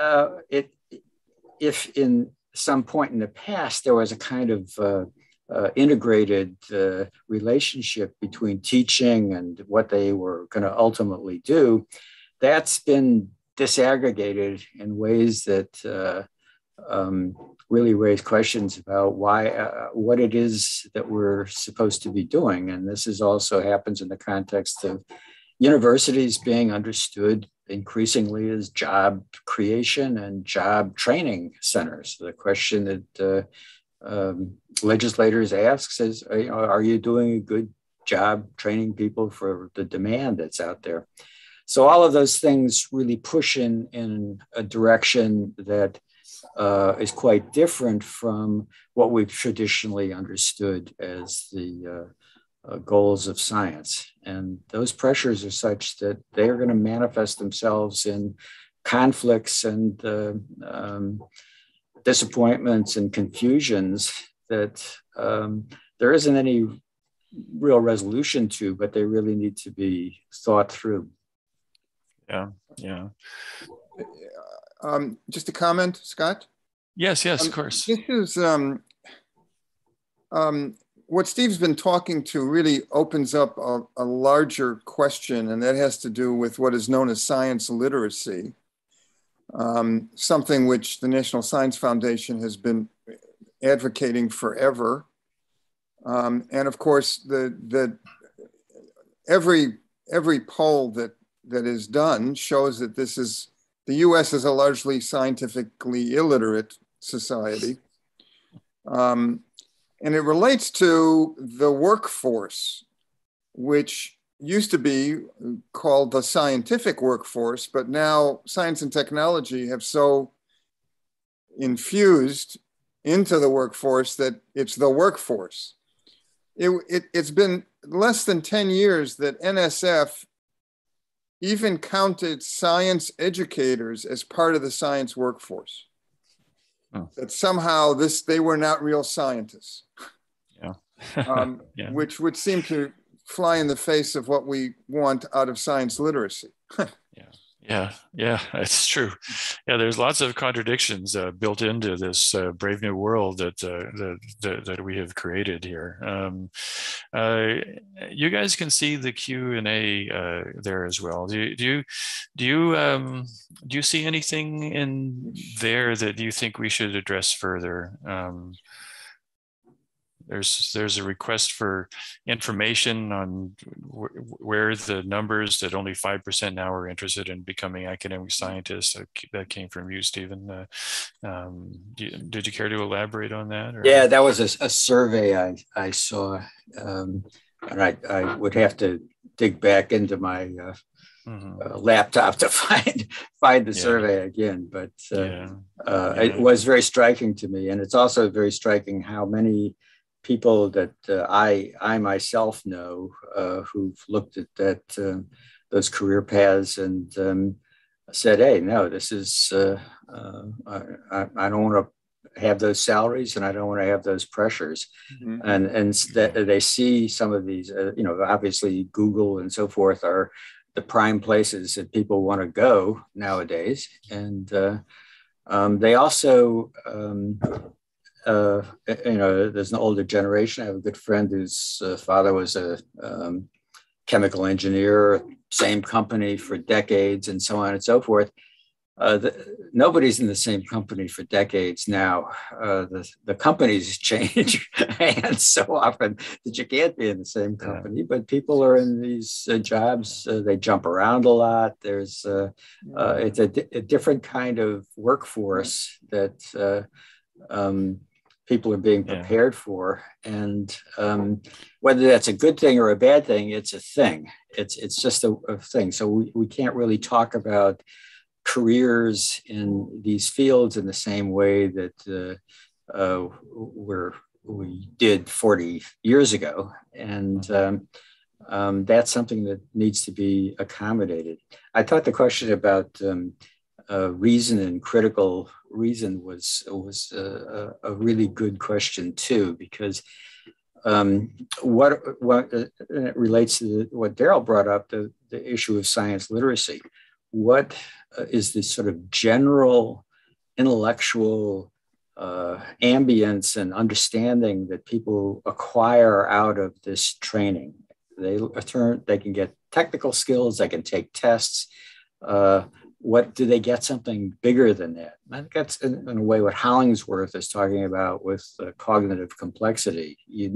if in some point in the past there was a kind of integrated relationship between teaching and what they were going to ultimately do, that's been disaggregated in ways that really raise questions about why, what it is that we're supposed to be doing. And this is also happens in the context of universities being understood increasingly as job creation and job training centers. The question that legislators ask is, are you doing a good job training people for the demand that's out there? So all of those things really push in a direction that is quite different from what we've traditionally understood as the goals of science. And those pressures are such that they are going to manifest themselves in conflicts and disappointments and confusions that there isn't any real resolution to, but they really need to be thought through. Yeah, yeah. Just a comment, Scott? Yes, of course. This is what Steve's been talking to really opens up a larger question, and that has to do with what is known as science literacy, something which the National Science Foundation has been advocating forever. And of course, every poll that is done shows that the US is a largely scientifically illiterate society. And it relates to the workforce, which used to be called the scientific workforce, but now science and technology have so infused into the workforce that it's the workforce. It's been less than 10 years that NSF even counted science educators as part of the science workforce. Oh. That somehow they were not real scientists. Yeah. Yeah. Which would seem to fly in the face of what we want out of science literacy. Yeah, it's true. Yeah, there's lots of contradictions built into this brave new world that we have created here. You guys can see the Q&A there as well. Do you see anything in there that you think we should address further? There's a request for information on where the numbers that only 5% now are interested in becoming academic scientists. That came from you, Stephen. Did you care to elaborate on that? Or? Yeah, that was a survey I saw, and I would have to dig back into my laptop to find the survey again. But it was very striking to me, and it's also very striking how many people that I myself know who've looked at those career paths and said, "Hey, no, this is I don't want to have those salaries, and I don't want to have those pressures." Mm-hmm. And that they see some of these, obviously Google and so forth are the prime places that people want to go nowadays, and they also. There's an older generation. I have a good friend whose father was a chemical engineer, same company for decades, and so on and so forth. Nobody's in the same company for decades now. The companies change hands so often that you can't be in the same company, but people are in these jobs. They jump around a lot. There's it's a different kind of workforce that people are being prepared for, and whether that's a good thing or a bad thing, it's a thing. It's just a thing. So we can't really talk about careers in these fields in the same way that we did 40 years ago, and that's something that needs to be accommodated. I thought the question about reason and critical reason was a really good question too, because what it relates to what Daryl brought up, the issue of science literacy. What is the sort of general intellectual ambience and understanding that people acquire out of this training? They can get technical skills, they can take tests, what do they get something bigger than that? And I think that's in a way what Hollingsworth is talking about with cognitive complexity. You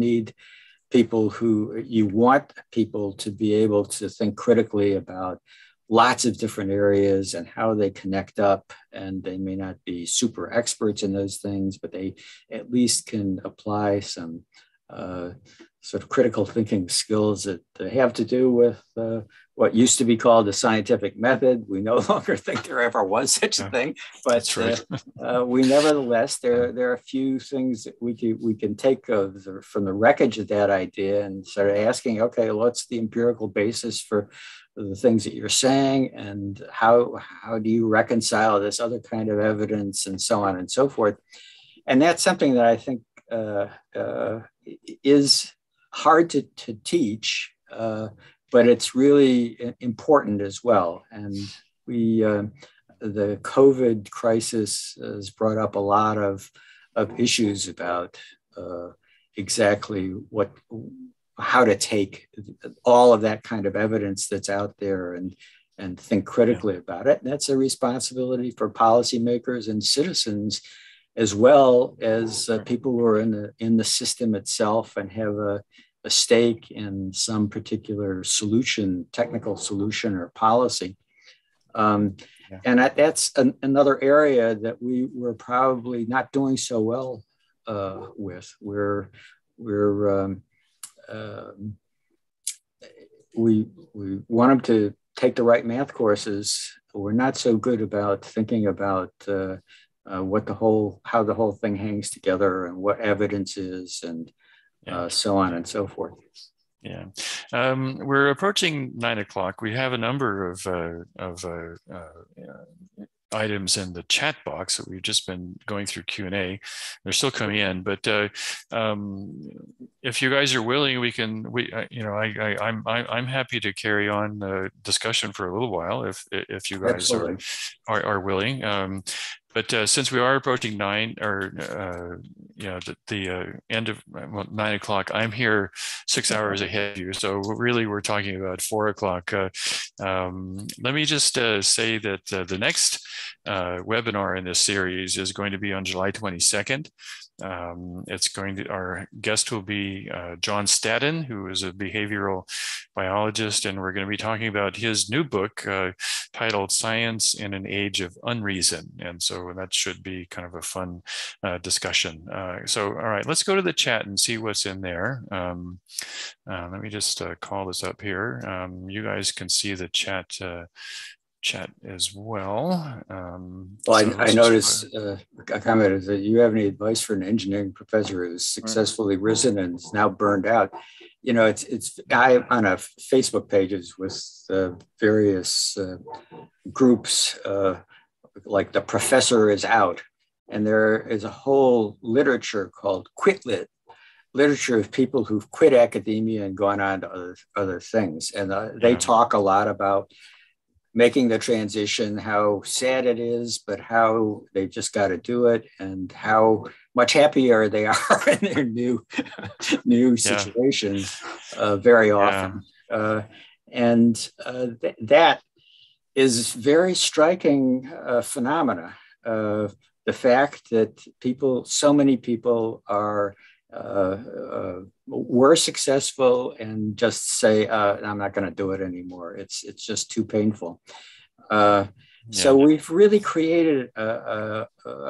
want people to be able to think critically about lots of different areas and how they connect up. And they may not be super experts in those things, but they at least can apply some sort of critical thinking skills that have to do with what used to be called the scientific method. We no longer think there ever was such a thing, but we nevertheless, there are a few things that we can take from the wreckage of that idea and start asking, okay, what's the empirical basis for the things that you're saying, and how do you reconcile this other kind of evidence, and so on and so forth. And that's something that I think is hard to teach, but it's really important as well. And the COVID crisis has brought up a lot of issues about exactly how to take all of that kind of evidence that's out there and think critically about it. And that's a responsibility for policymakers and citizens, as well as people who are in the system itself and have a stake in some particular solution, technical solution or policy. And that's another area that we're probably not doing so well with. We want them to take the right math courses. We're not so good about thinking about how the whole thing hangs together and what evidence is, and so on and so forth. Yeah, we're approaching 9 o'clock. We have a number of items in the chat box that we've just been going through Q&A. They're still coming in, but if you guys are willing, I'm happy to carry on the discussion for a little while if you guys are willing. But since we are approaching 9, or the end of 9 o'clock, I'm here 6 hours ahead of you. So really, we're talking about 4 o'clock. Let me just say that the next webinar in this series is going to be on July 22nd. Our guest will be John Staden, who is a behavioral biologist, and we're going to be talking about his new book titled "Science in an Age of Unreason." And so that should be kind of a fun discussion. So, all right, let's go to the chat and see what's in there. Let me just call this up here. You guys can see the chat as well. I noticed a comment is that you have any advice for an engineering professor who's successfully risen and is now burned out? I'm on a Facebook pages with various groups, like the professor is out, and there is a whole literature called Quitlit, literature of people who've quit academia and gone on to other things, and they talk a lot about making the transition, how sad it is, but how they've just got to do it, and how much happier they are in their new situations very often. That is very striking phenomena. The fact that so many people were successful and just say, I'm not going to do it anymore. It's just too painful. So we've really created a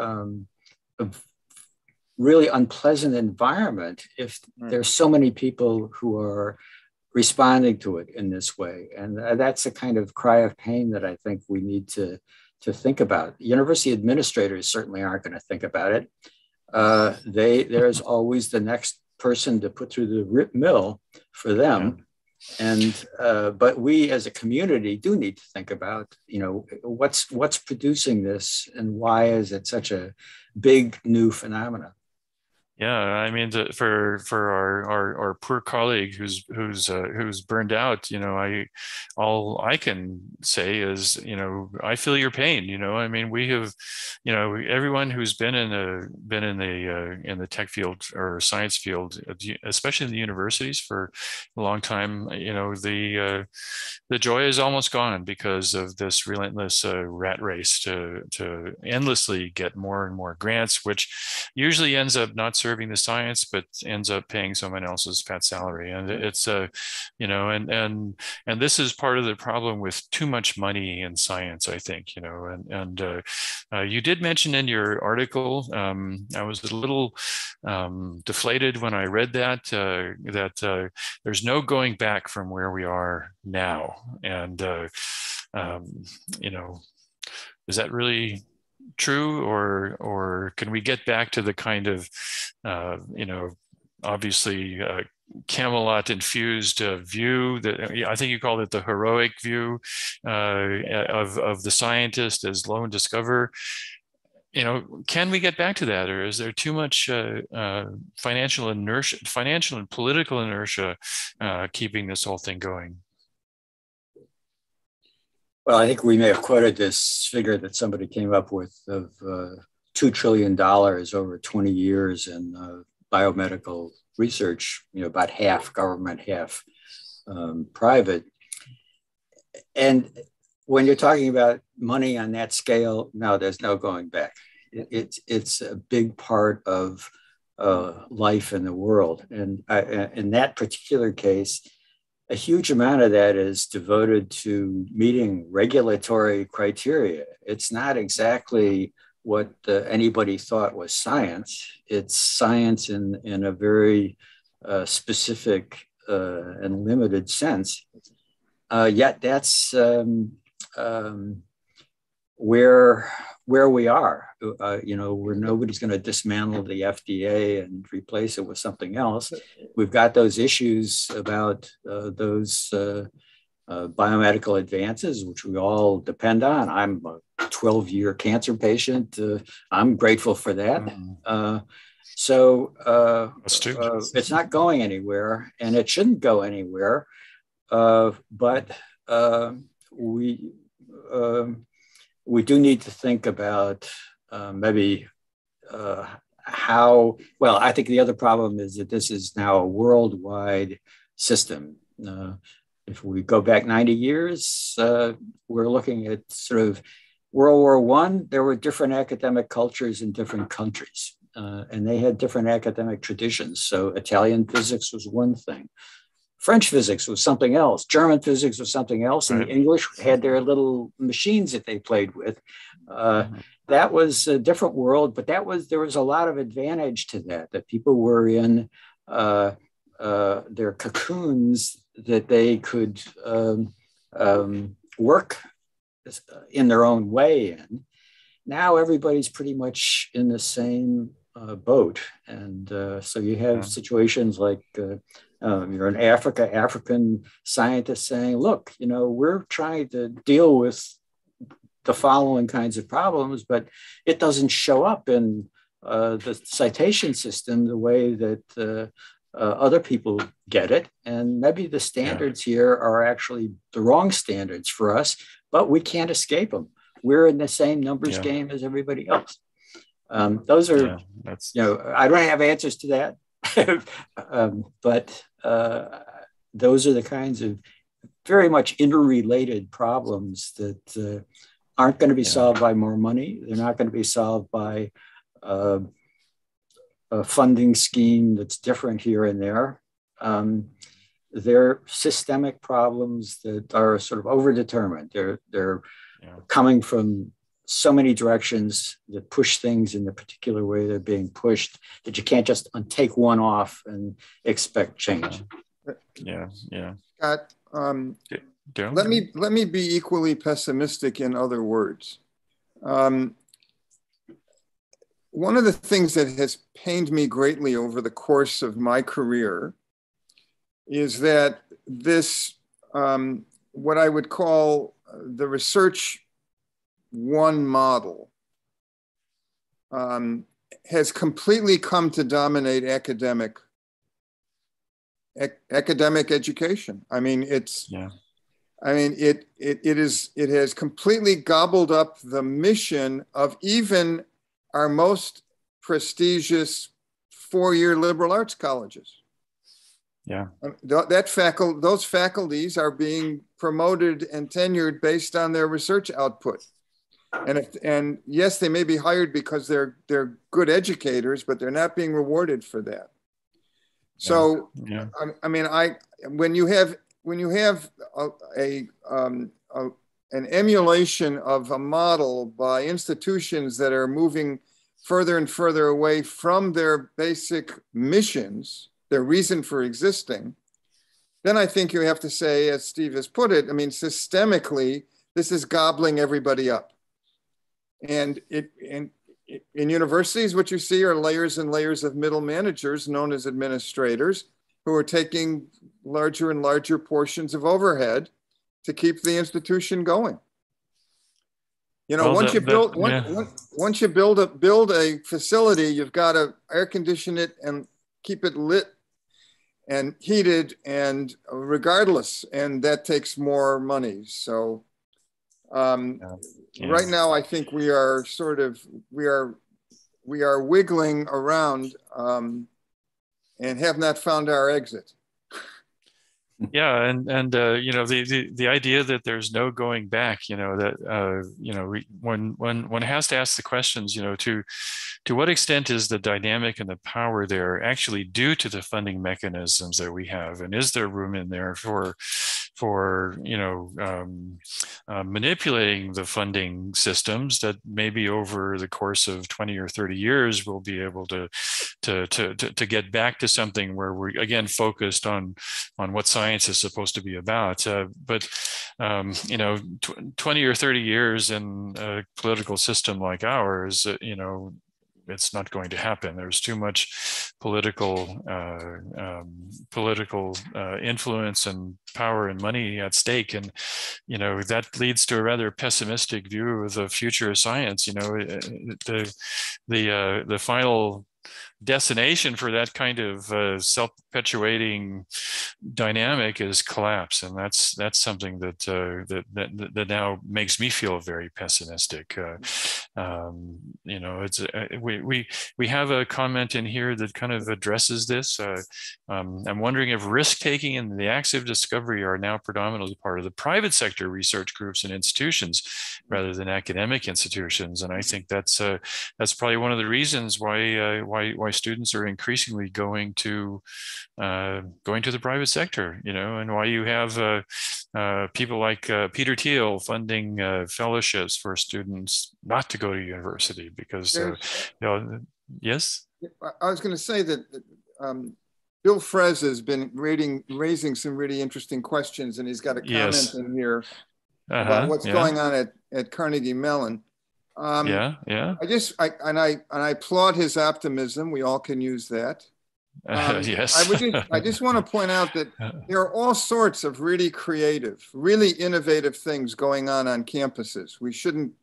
really unpleasant environment if there's so many people who are responding to it in this way. And that's a kind of cry of pain that I think we need to think about. University administrators certainly aren't going to think about it. There's always the next person to put through the mill for them. And but we as a community do need to think about, what's producing this and why is it such a big new phenomenon? Yeah, I mean, for our poor colleague who's burned out, all I can say is, I feel your pain. I mean, we have, everyone who's been in the tech field or science field, especially in the universities for a long time, the joy is almost gone because of this relentless rat race to endlessly get more and more grants, which usually ends up not serving the science, but ends up paying someone else's fat salary. And it's and this is part of the problem with too much money in science, I think. You did mention in your article, I was a little deflated when I read that there's no going back from where we are now. And um, you know, is that really true, or can we get back to the kind of obviously Camelot infused view that I think you called it the heroic view of the scientist as lone discoverer? Can we get back to that, or is there too much financial inertia, financial and political inertia, keeping this whole thing going? Well, I think we may have quoted this figure that somebody came up with of $2 trillion over 20 years in biomedical research, about half government, half private. And when you're talking about money on that scale, no, there's no going back. It's a big part of life in the world. And in that particular case, a huge amount of that is devoted to meeting regulatory criteria. It's not exactly what anybody thought was science. It's science in a very specific and limited sense. Yet that's where we are. Where nobody's going to dismantle the FDA and replace it with something else. We've got those issues about those biomedical advances, which we all depend on. I'm a 12-year cancer patient. I'm grateful for that. It's not going anywhere, and it shouldn't go anywhere. But we do need to think about maybe how, well, I think the other problem is that this is now a worldwide system. If we go back 90 years, we're looking at sort of World War I, there were different academic cultures in different countries, and they had different academic traditions. So Italian physics was one thing. French physics was something else. German physics was something else. And the English had their little machines that they played with. That was a different world, but there was a lot of advantage to that people were in their cocoons that they could work in their own way in. Now everybody's pretty much in the same boat. And so you have situations like you're in Africa, African scientists saying, look, we're trying to deal with the following kinds of problems, but it doesn't show up in the citation system the way that other people get it. And maybe the standards here are actually the wrong standards for us, but we can't escape them. We're in the same numbers game as everybody else. Those are, I don't have answers to that, but those are the kinds of very much interrelated problems that aren't going to be solved by more money. They're not going to be solved by a funding scheme that's different here and there. They're systemic problems that are sort of overdetermined. They're coming from so many directions that push things in the particular way they're being pushed that you can't just take one off and expect change. Scott, let me be equally pessimistic in other words. One of the things that has pained me greatly over the course of my career is that this, what I would call the research one model, has completely come to dominate academic education. I mean, it has completely gobbled up the mission of even our most prestigious four-year liberal arts colleges. Yeah. Those faculties are being promoted and tenured based on their research output. And yes, they may be hired because they're good educators, but they're not being rewarded for that. So, yeah. I mean, when you have an emulation of a model by institutions that are moving further and further away from their basic missions, their reason for existing, then I think you have to say, as Steve has put it, I mean, systemically, this is gobbling everybody up. And in universities, what you see are layers and layers of middle managers known as administrators who are taking larger and larger portions of overhead to keep the institution going. You know, once you build a facility, you've got to air condition it and keep it lit and heated and regardless, and that takes more money. So right now, I think we are wiggling around and have not found our exit. Yeah, and you know, the idea that there's no going back, you know, that you know, when one has to ask the questions, you know, to what extent is the dynamic and the power there actually due to the funding mechanisms that we have, and is there room in there for you know, manipulating the funding systems that maybe over the course of 20 or 30 years we'll be able to get back to something where we're again focused on what science is supposed to be about. But you know, 20 or 30 years in a political system like ours, you know, it's not going to happen. There's too much political influence and power and money at stake, and you know, that leads to a rather pessimistic view of the future of science. You know, the final destination for that kind of self-perpetuating dynamic is collapse, and that's something that now makes me feel very pessimistic. You know, it's we have a comment in here that kind of addresses this. I'm wondering if risk-taking and the acts of discovery are now predominantly part of the private sector research groups and institutions rather than academic institutions, and I think that's probably one of the reasons why students are increasingly going to the private sector, you know, and why you have people like Peter Thiel funding fellowships for students not to go to university because, you know, yes? I was going to say that Bill Frez has been raising some really interesting questions, and he's got a comment in here about what's going on at Carnegie Mellon. I applaud his optimism. We all can use that. Yes. I just want to point out that there are all sorts of really creative, really innovative things going on campuses. We shouldn't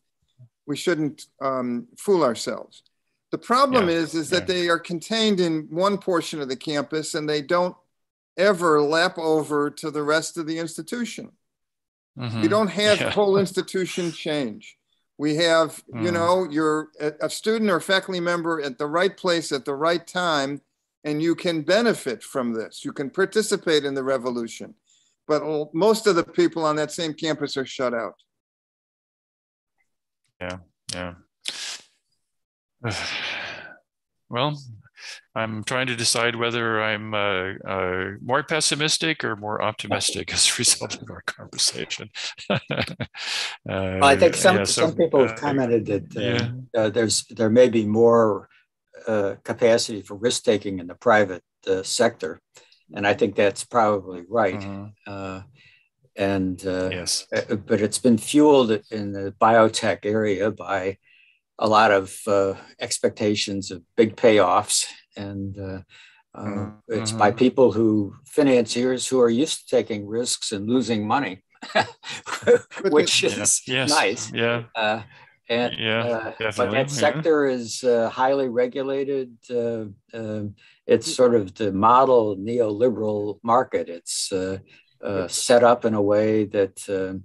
fool ourselves. The problem is that they are contained in one portion of the campus and they don't ever lap over to the rest of the institution. We don't have whole institution change. We have, you know, you're a student or faculty member at the right place at the right time, and you can benefit from this. You can participate in the revolution. But most of the people on that same campus are shut out. Yeah. Well, I'm trying to decide whether I'm more pessimistic or more optimistic as a result of our conversation. Well, I think some people have commented that there may be more capacity for risk taking in the private sector, and I think that's probably right. Yes, but it's been fueled in the biotech area by a lot of expectations of big payoffs, and it's by financiers who are used to taking risks and losing money, which is nice. Yeah. And Yeah, but definitely. that Yeah. sector is highly regulated. It's sort of the model neoliberal market. It's set up in a way that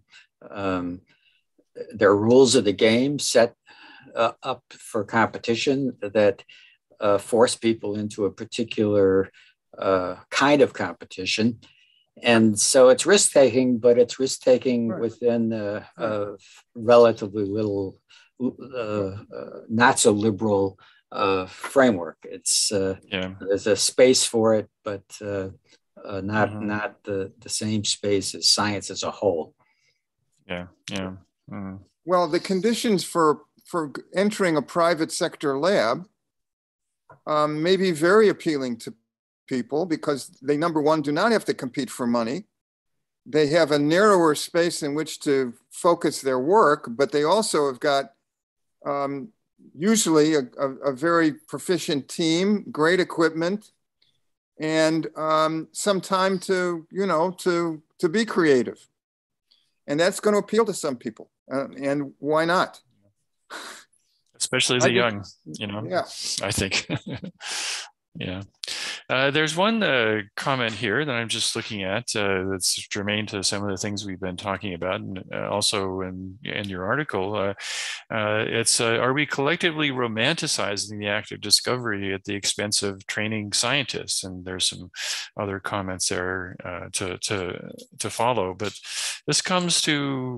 there are rules of the game set up for competition that force people into a particular kind of competition. And so it's risk taking, but it's risk taking Right. within relatively little, not so liberal framework. It's Yeah. there's a space for it, but not Hmm. the same space as science as a whole. Yeah. Yeah. Mm. Well, the conditions for entering a private sector lab may be very appealing to people because they, number one, do not have to compete for money. They have a narrower space in which to focus their work, but they also have got usually a very proficient team, great equipment, and some time to, to be creative. And that's going to appeal to some people. And why not? Especially I the think, young, yeah. I think. Yeah. There's one comment here that I'm just looking at that's germane to some of the things we've been talking about, and also in your article. It's are we collectively romanticizing the act of discovery at the expense of training scientists? And there's some other comments there to follow. But this comes to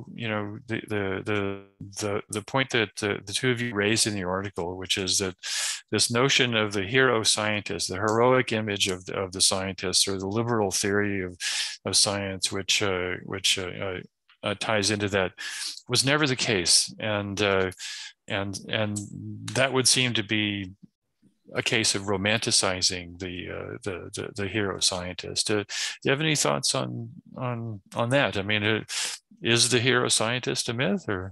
the point that the two of you raised in the article, which is that this notion of the hero scientist, the heroic image of the scientist, or the liberal theory of science, which ties into that, was never the case, and that would seem to be a case of romanticizing the hero scientist. Do you have any thoughts on that? I mean, is the hero scientist a myth, or?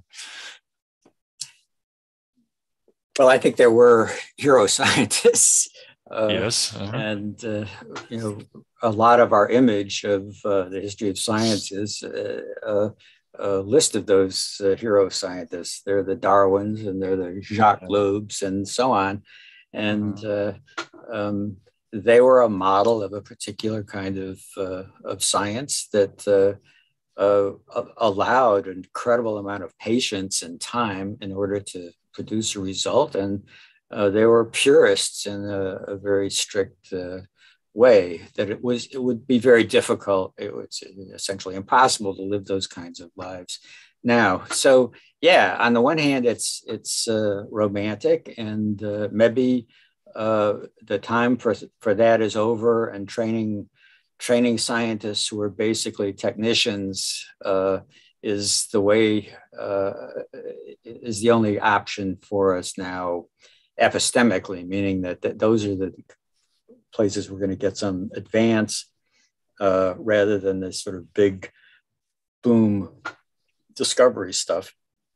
Well, I think there were hero scientists. Yes. And a lot of our image of the history of science is a list of those hero scientists. They're the Darwins and they're the Jacques Loebs and so on. And they were a model of a particular kind of science that allowed an incredible amount of patience and time in order to produce a result. And they were purists in a very strict way, that it would be very difficult. It was essentially impossible to live those kinds of lives now. So yeah, on the one hand, it's romantic, and maybe the time for that is over, and training scientists who are basically technicians is the way, is the only option for us now epistemically, meaning that those are the places we're going to get some advance rather than this sort of big boom discovery stuff.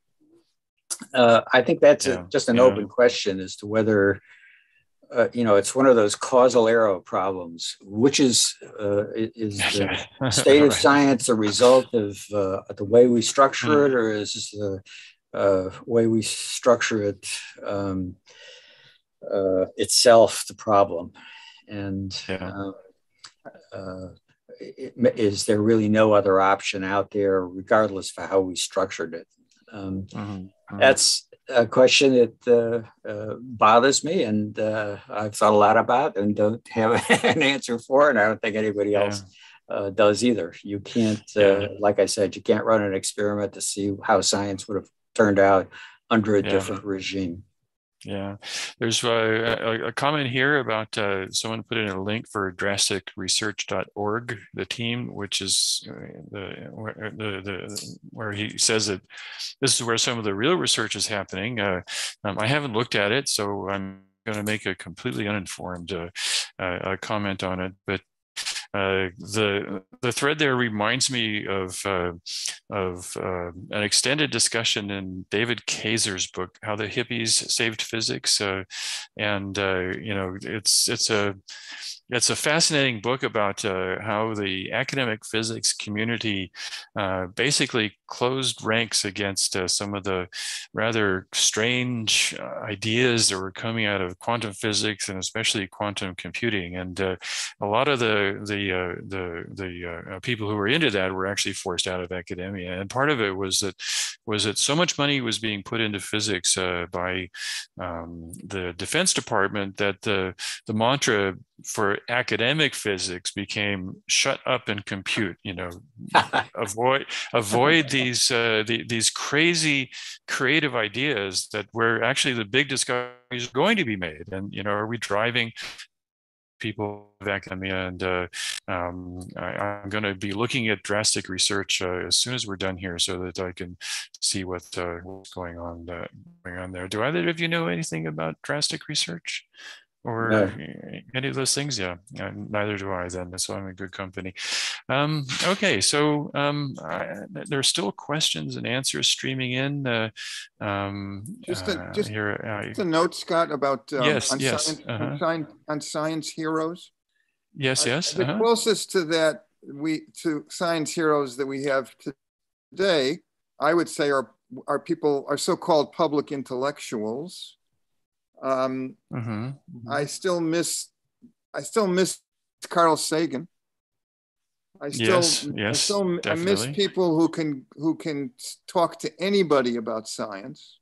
I think that's just an open question as to whether it's one of those causal arrow problems. Which is the state of science a result of the way we structure it, or is this the way we structure it itself the problem? And is there really no other option out there, regardless of how we structured it? That's a question that bothers me, and I've thought a lot about and don't have an answer for it. And I don't think anybody else does either. You can't, like I said, you can't run an experiment to see how science would have turned out under a different regime. Yeah, there's a comment here about someone put in a link for drasticresearch.org, the team, which is where he says that this is where some of the real research is happening. I haven't looked at it, so I'm going to make a completely uninformed comment on it, but the thread there reminds me of an extended discussion in David Kaiser's book, How the Hippies Saved Physics, and it's it's a fascinating book about how the academic physics community basically closed ranks against some of the rather strange ideas that were coming out of quantum physics and especially quantum computing. And a lot of the people who were into that were actually forced out of academia. And part of it was that so much money was being put into physics by the Defense Department that the mantra for academic physics became "shut up and compute." Avoid these crazy creative ideas that where actually the big discoveries are going to be made. And are we driving people of academia? And I'm going to be looking at drastic research as soon as we're done here, so that I can see what's going on there. Do either of you know anything about drastic research? Or any of those things? Yeah, neither do I then, so I'm in good company. Okay, so there's still questions and answers streaming in. Just here, a note, Scott, about yes, on science heroes. Yes. The closest to that to science heroes that we have today, I would say, are so-called public intellectuals. I still miss Carl Sagan. I miss people who can talk to anybody about science.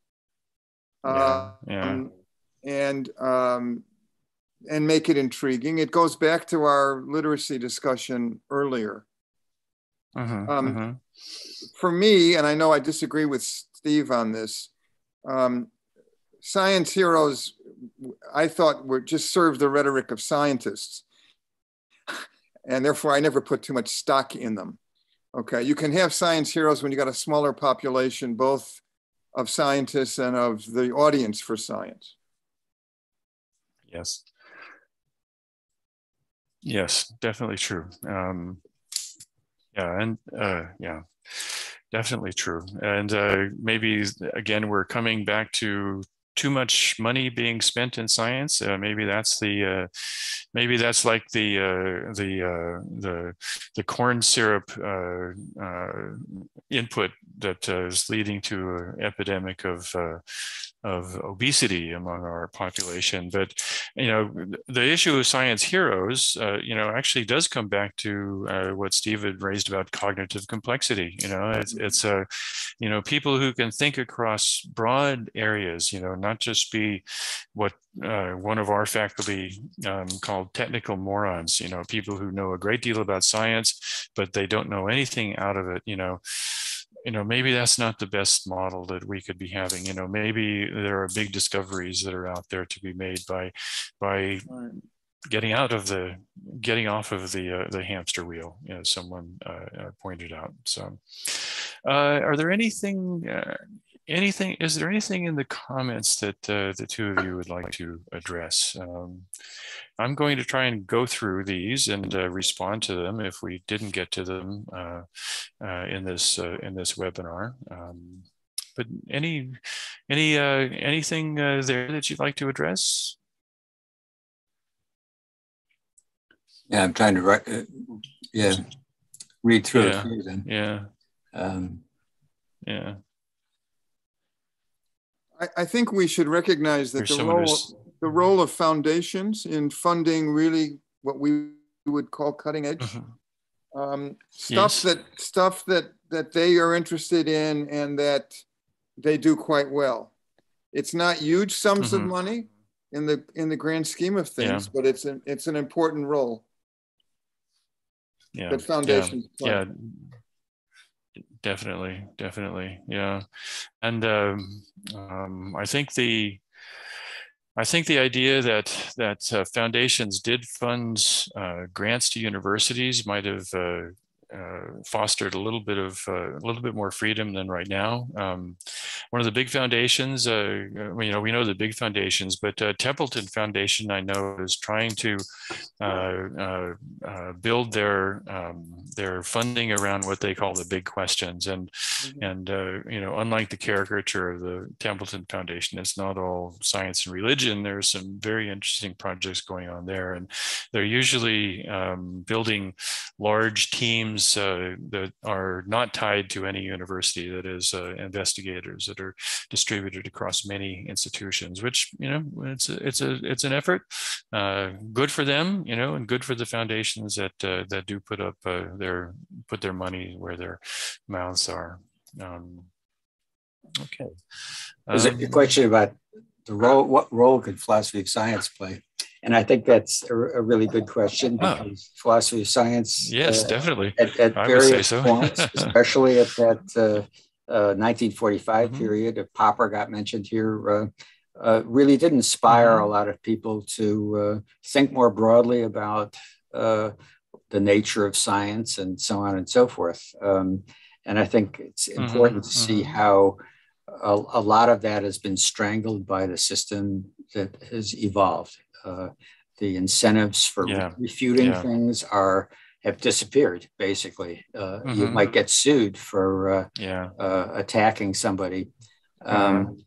And make it intriguing. It goes back to our literacy discussion earlier. For me, and I know I disagree with Steve on this, science heroes, I thought, were just served the rhetoric of scientists. And therefore, I never put too much stock in them. Okay, you can have science heroes when you got a smaller population, both of scientists and of the audience for science. Yes, definitely true. Definitely true. And maybe again, we're coming back to too much money being spent in science. Maybe that's like the corn syrup input that is leading to an epidemic of obesity among our population. But the issue of science heroes, actually does come back to what Steve had raised about cognitive complexity. It's people who can think across broad areas. Not just be what one of our faculty called technical morons. People who know a great deal about science, but they don't know anything out of it. Maybe that's not the best model that we could be having. Maybe there are big discoveries that are out there to be made by getting off of the hamster wheel, someone pointed out. So are there is there anything in the comments that the two of you would like to address? I'm going to try and go through these and respond to them if we didn't get to them in this webinar. But anything there that you'd like to address? Yeah, I'm trying to read through a few then. I think we should recognize that the role of foundations in funding really what we would call cutting edge stuff that they are interested in and that they do quite well. It's not huge sums of money in the grand scheme of things, but it's an important role that foundations play. Definitely. Yeah. And I think the idea that foundations did fund grants to universities might have fostered a little bit more freedom than right now. One of the big foundations, we know the big foundations, but Templeton Foundation, I know, is trying to build their funding around what they call the big questions. And unlike the caricature of the Templeton Foundation, it's not all science and religion. There's some very interesting projects going on there, and they're usually building large teams that are not tied to any university. That is, investigators that are distributed across many institutions. Which it's an effort. Good for them, and good for the foundations that do put their money where their mouths are. Okay. There's a question about the role. What role could philosophy of science play? And I think that's a really good question, because philosophy of science, yes, definitely, at various points, especially at that 1945 period, if Popper got mentioned here, really did inspire a lot of people to think more broadly about the nature of science and so on and so forth. And I think it's important to see how a lot of that has been strangled by the system that has evolved. The incentives for refuting things have disappeared, basically. You might get sued for attacking somebody. And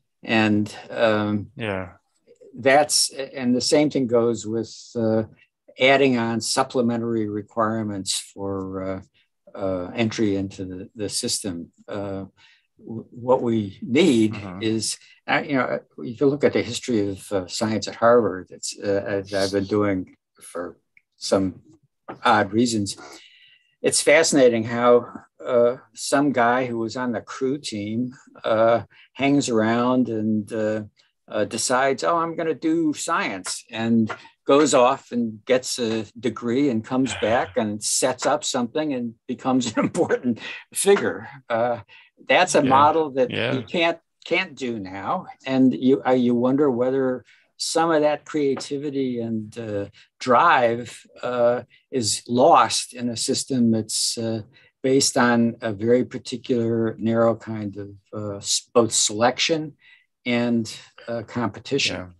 the same thing goes with adding on supplementary requirements for entry into the system. What we need is, if you look at the history of science at Harvard, it's as I've been doing for some odd reasons, it's fascinating how some guy who was on the crew team hangs around and decides, oh, I'm going to do science, and goes off and gets a degree and comes back and sets up something and becomes an important figure. That's a model that you can't do now, and you wonder whether some of that creativity and drive is lost in a system that's based on a very particular narrow kind of both selection and competition.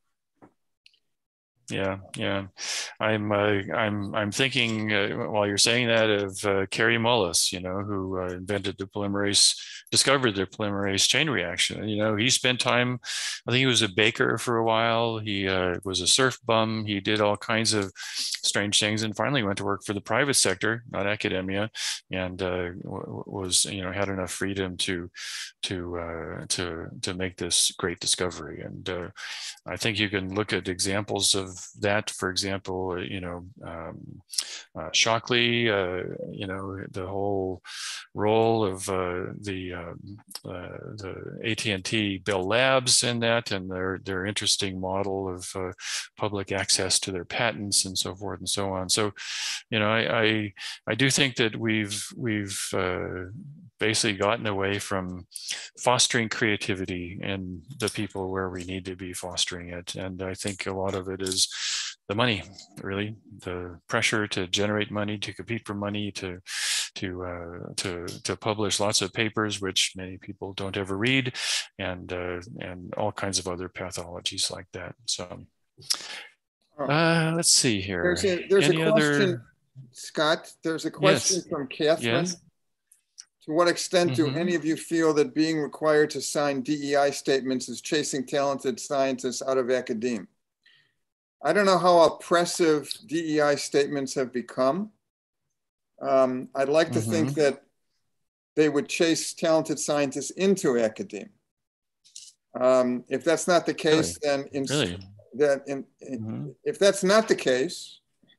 Yeah. I'm thinking while you're saying that of Kary Mullis, who discovered the polymerase chain reaction. He spent time, I think he was a baker for a while. He was a surf bum. He did all kinds of strange things, and finally went to work for the private sector, not academia, and was had enough freedom to make this great discovery. And I think you can look at examples of that. For example, Shockley, the whole role of the AT&T Bell Labs in that, and their interesting model of public access to their patents and so forth and so on. So, I do think that we've basically gotten away from fostering creativity in the people where we need to be fostering it. And I think a lot of it is the money, really, the pressure to generate money, to compete for money, to publish lots of papers, which many people don't ever read, and all kinds of other pathologies like that. So let's see here. There's a question, Scott. There's a question from Catherine. Yes. To what extent do any of you feel that being required to sign DEI statements is chasing talented scientists out of academia? I don't know how oppressive DEI statements have become. I'd like to think that they would chase talented scientists into academia. If that's not the case, if that's not the case,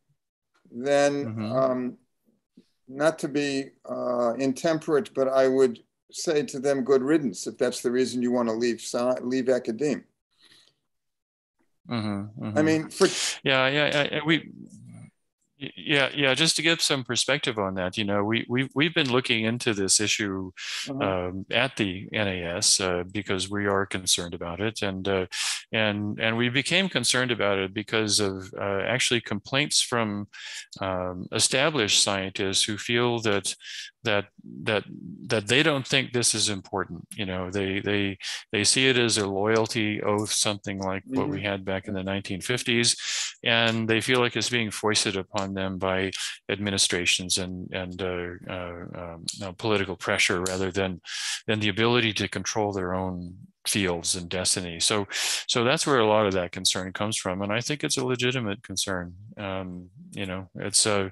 then not to be intemperate, but I would say to them, good riddance, if that's the reason you want to leave academia. I mean, Yeah. Just to give some perspective on that, we've been looking into this issue at the NAS because we are concerned about it, and we became concerned about it because of actually complaints from established scientists who feel that that they don't think this is important. They see it as a loyalty oath, something like what we had back in the 1950s, and they feel like it's being foisted upon them by administrations and political pressure rather than the ability to control their own fields and destiny. So that's where a lot of that concern comes from, and I think it's a legitimate concern. It's a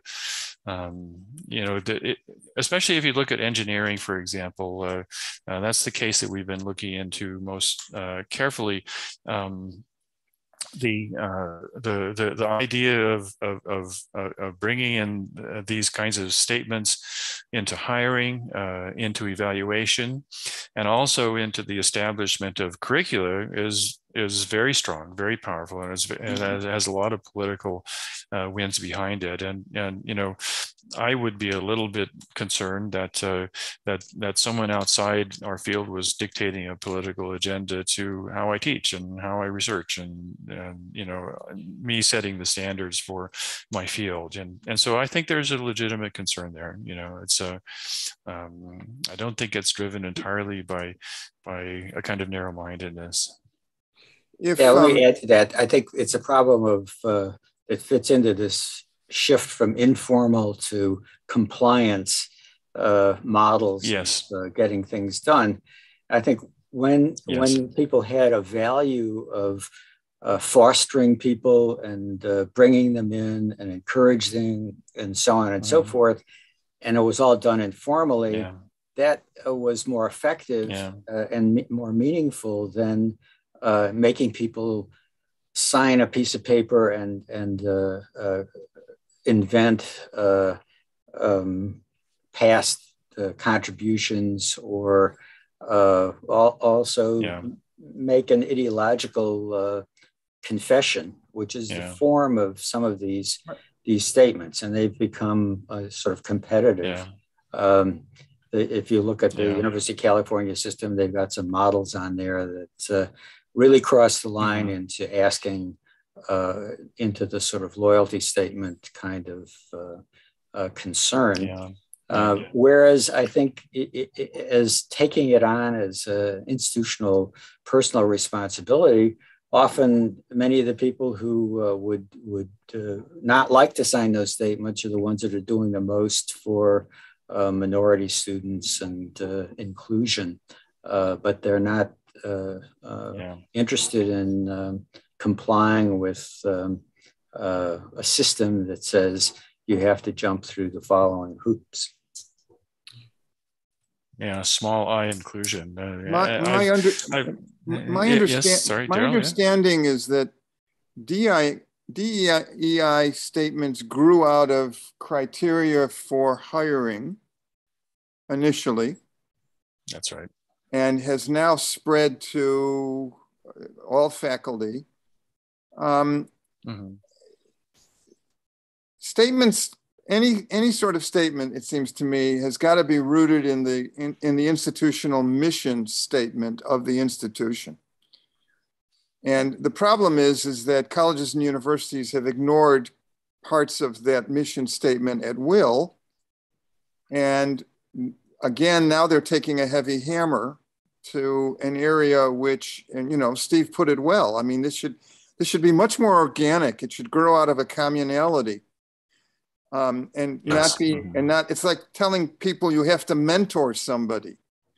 especially if you look at engineering, for example, that's the case that we've been looking into most carefully. The idea of bringing in these kinds of statements into hiring, into evaluation, and also into the establishment of curricula is very strong, very powerful, and it has a lot of political winds behind it. And I would be a little bit concerned that someone outside our field was dictating a political agenda to how I teach and how I research, and me setting the standards for my field. And so I think there's a legitimate concern there. It's I don't think it's driven entirely by a kind of narrow-mindedness. Let me add to that. I think it's a problem of it fits into this shift from informal to compliance models. Yes. Of, getting things done. I think when people had a value of fostering people and bringing them in and encouraging and so on and so forth, and it was all done informally, that was more effective and more meaningful than making people sign a piece of paper and invent past contributions, or also make an ideological confession, which is the form of some of these statements, and they've become sort of competitive. If you look at the University of California system, they've got some models on there that really cross the line into asking into the sort of loyalty statement kind of concern. Whereas I think as taking it on as an institutional personal responsibility, often many of the people who would not like to sign those statements are the ones that are doing the most for minority students and inclusion, but they're not interested in complying with a system that says you have to jump through the following hoops. Small I inclusion. My understanding is that DEI statements grew out of criteria for hiring initially. That's right. And has now spread to all faculty. Statements, any sort of statement, it seems to me, has got to be rooted in the institutional mission statement of the institution. And the problem is that colleges and universities have ignored parts of that mission statement at will. And again, now they're taking a heavy hammer to an area which, and Steve put it well. I mean, this should be much more organic. It should grow out of a communality, not be, and not. It's like telling people you have to mentor somebody.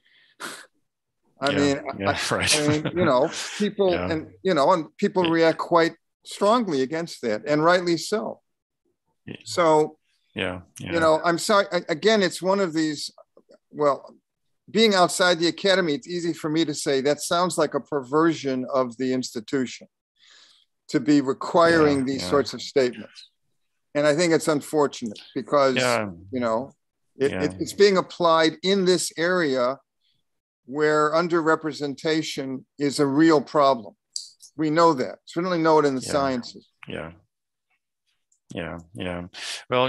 I mean, people, and people react quite strongly against that, and rightly so. So, I'm sorry. Again, it's one of these. Well, being outside the academy, it's easy for me to say that sounds like a perversion of the institution to be requiring these sorts of statements. And I think it's unfortunate because, it's being applied in this area where underrepresentation is a real problem. We know that. Certainly know it in the sciences. Yeah. Well,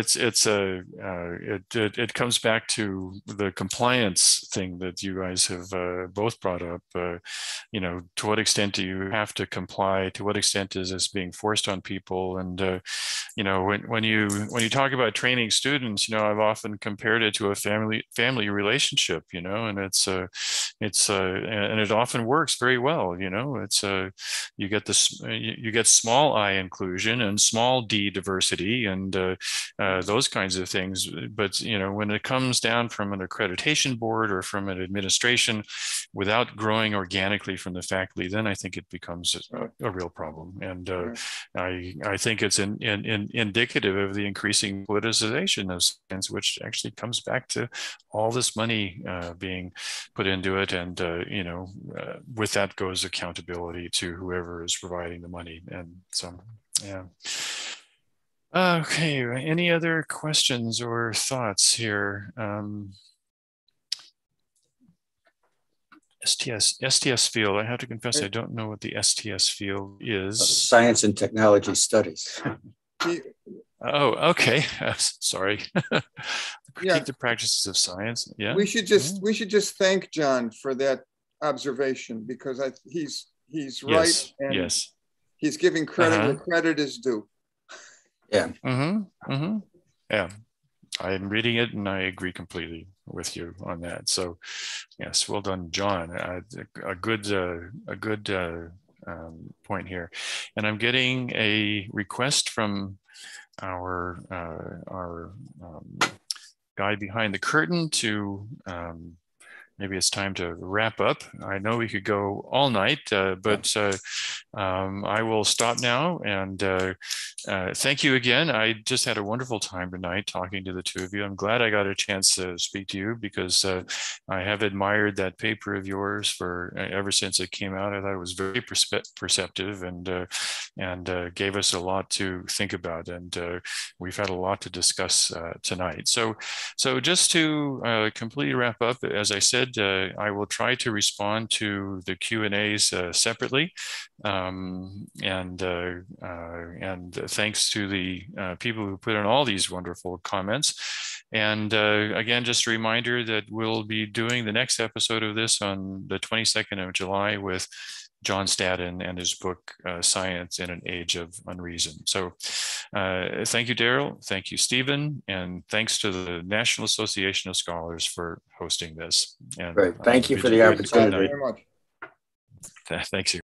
it comes back to the compliance thing that you guys have both brought up. To what extent do you have to comply? To what extent is this being forced on people? And when you talk about training students, I've often compared it to a family relationship. And and it often works very well. You get this, you get small I inclusion and small D diversity and those kinds of things. But when it comes down from an accreditation board or from an administration, without growing organically from the faculty, then I think it becomes a real problem. And I think it's indicative of the increasing politicization of science, which actually comes back to all this money being put into it, and with that goes accountability to whoever is providing the money. And so, yeah. Okay, any other questions or thoughts here? STS field. I have to confess, I don't know what the STS field is. Science and Technology Studies. Oh, okay. Sorry. Critique the practices of science. Yeah. We should just thank John for that observation, because he's right. Yes. And yes. He's giving credit where credit is due. Yeah. Yeah. I'm reading it and I agree completely with you on that. So yes, well done, John. A good point here. And I'm getting a request from our guy behind the curtain to maybe it's time to wrap up. I know we could go all night, but I will stop now. And thank you again. I just had a wonderful time tonight talking to the two of you. I'm glad I got a chance to speak to you, because I have admired that paper of yours for ever since it came out. I thought it was very perceptive and gave us a lot to think about. And we've had a lot to discuss tonight. So just to completely wrap up, as I said, I will try to respond to the Q&As separately, and thanks to the people who put in all these wonderful comments. And again, just a reminder that we'll be doing the next episode of this on the 22nd of July with John Staden and his book, Science in an Age of Unreason. So thank you, Daryl. Thank you, Stephen. And thanks to the National Association of Scholars for hosting this. And great. Thank you for the opportunity. Thank you very much. Thanks.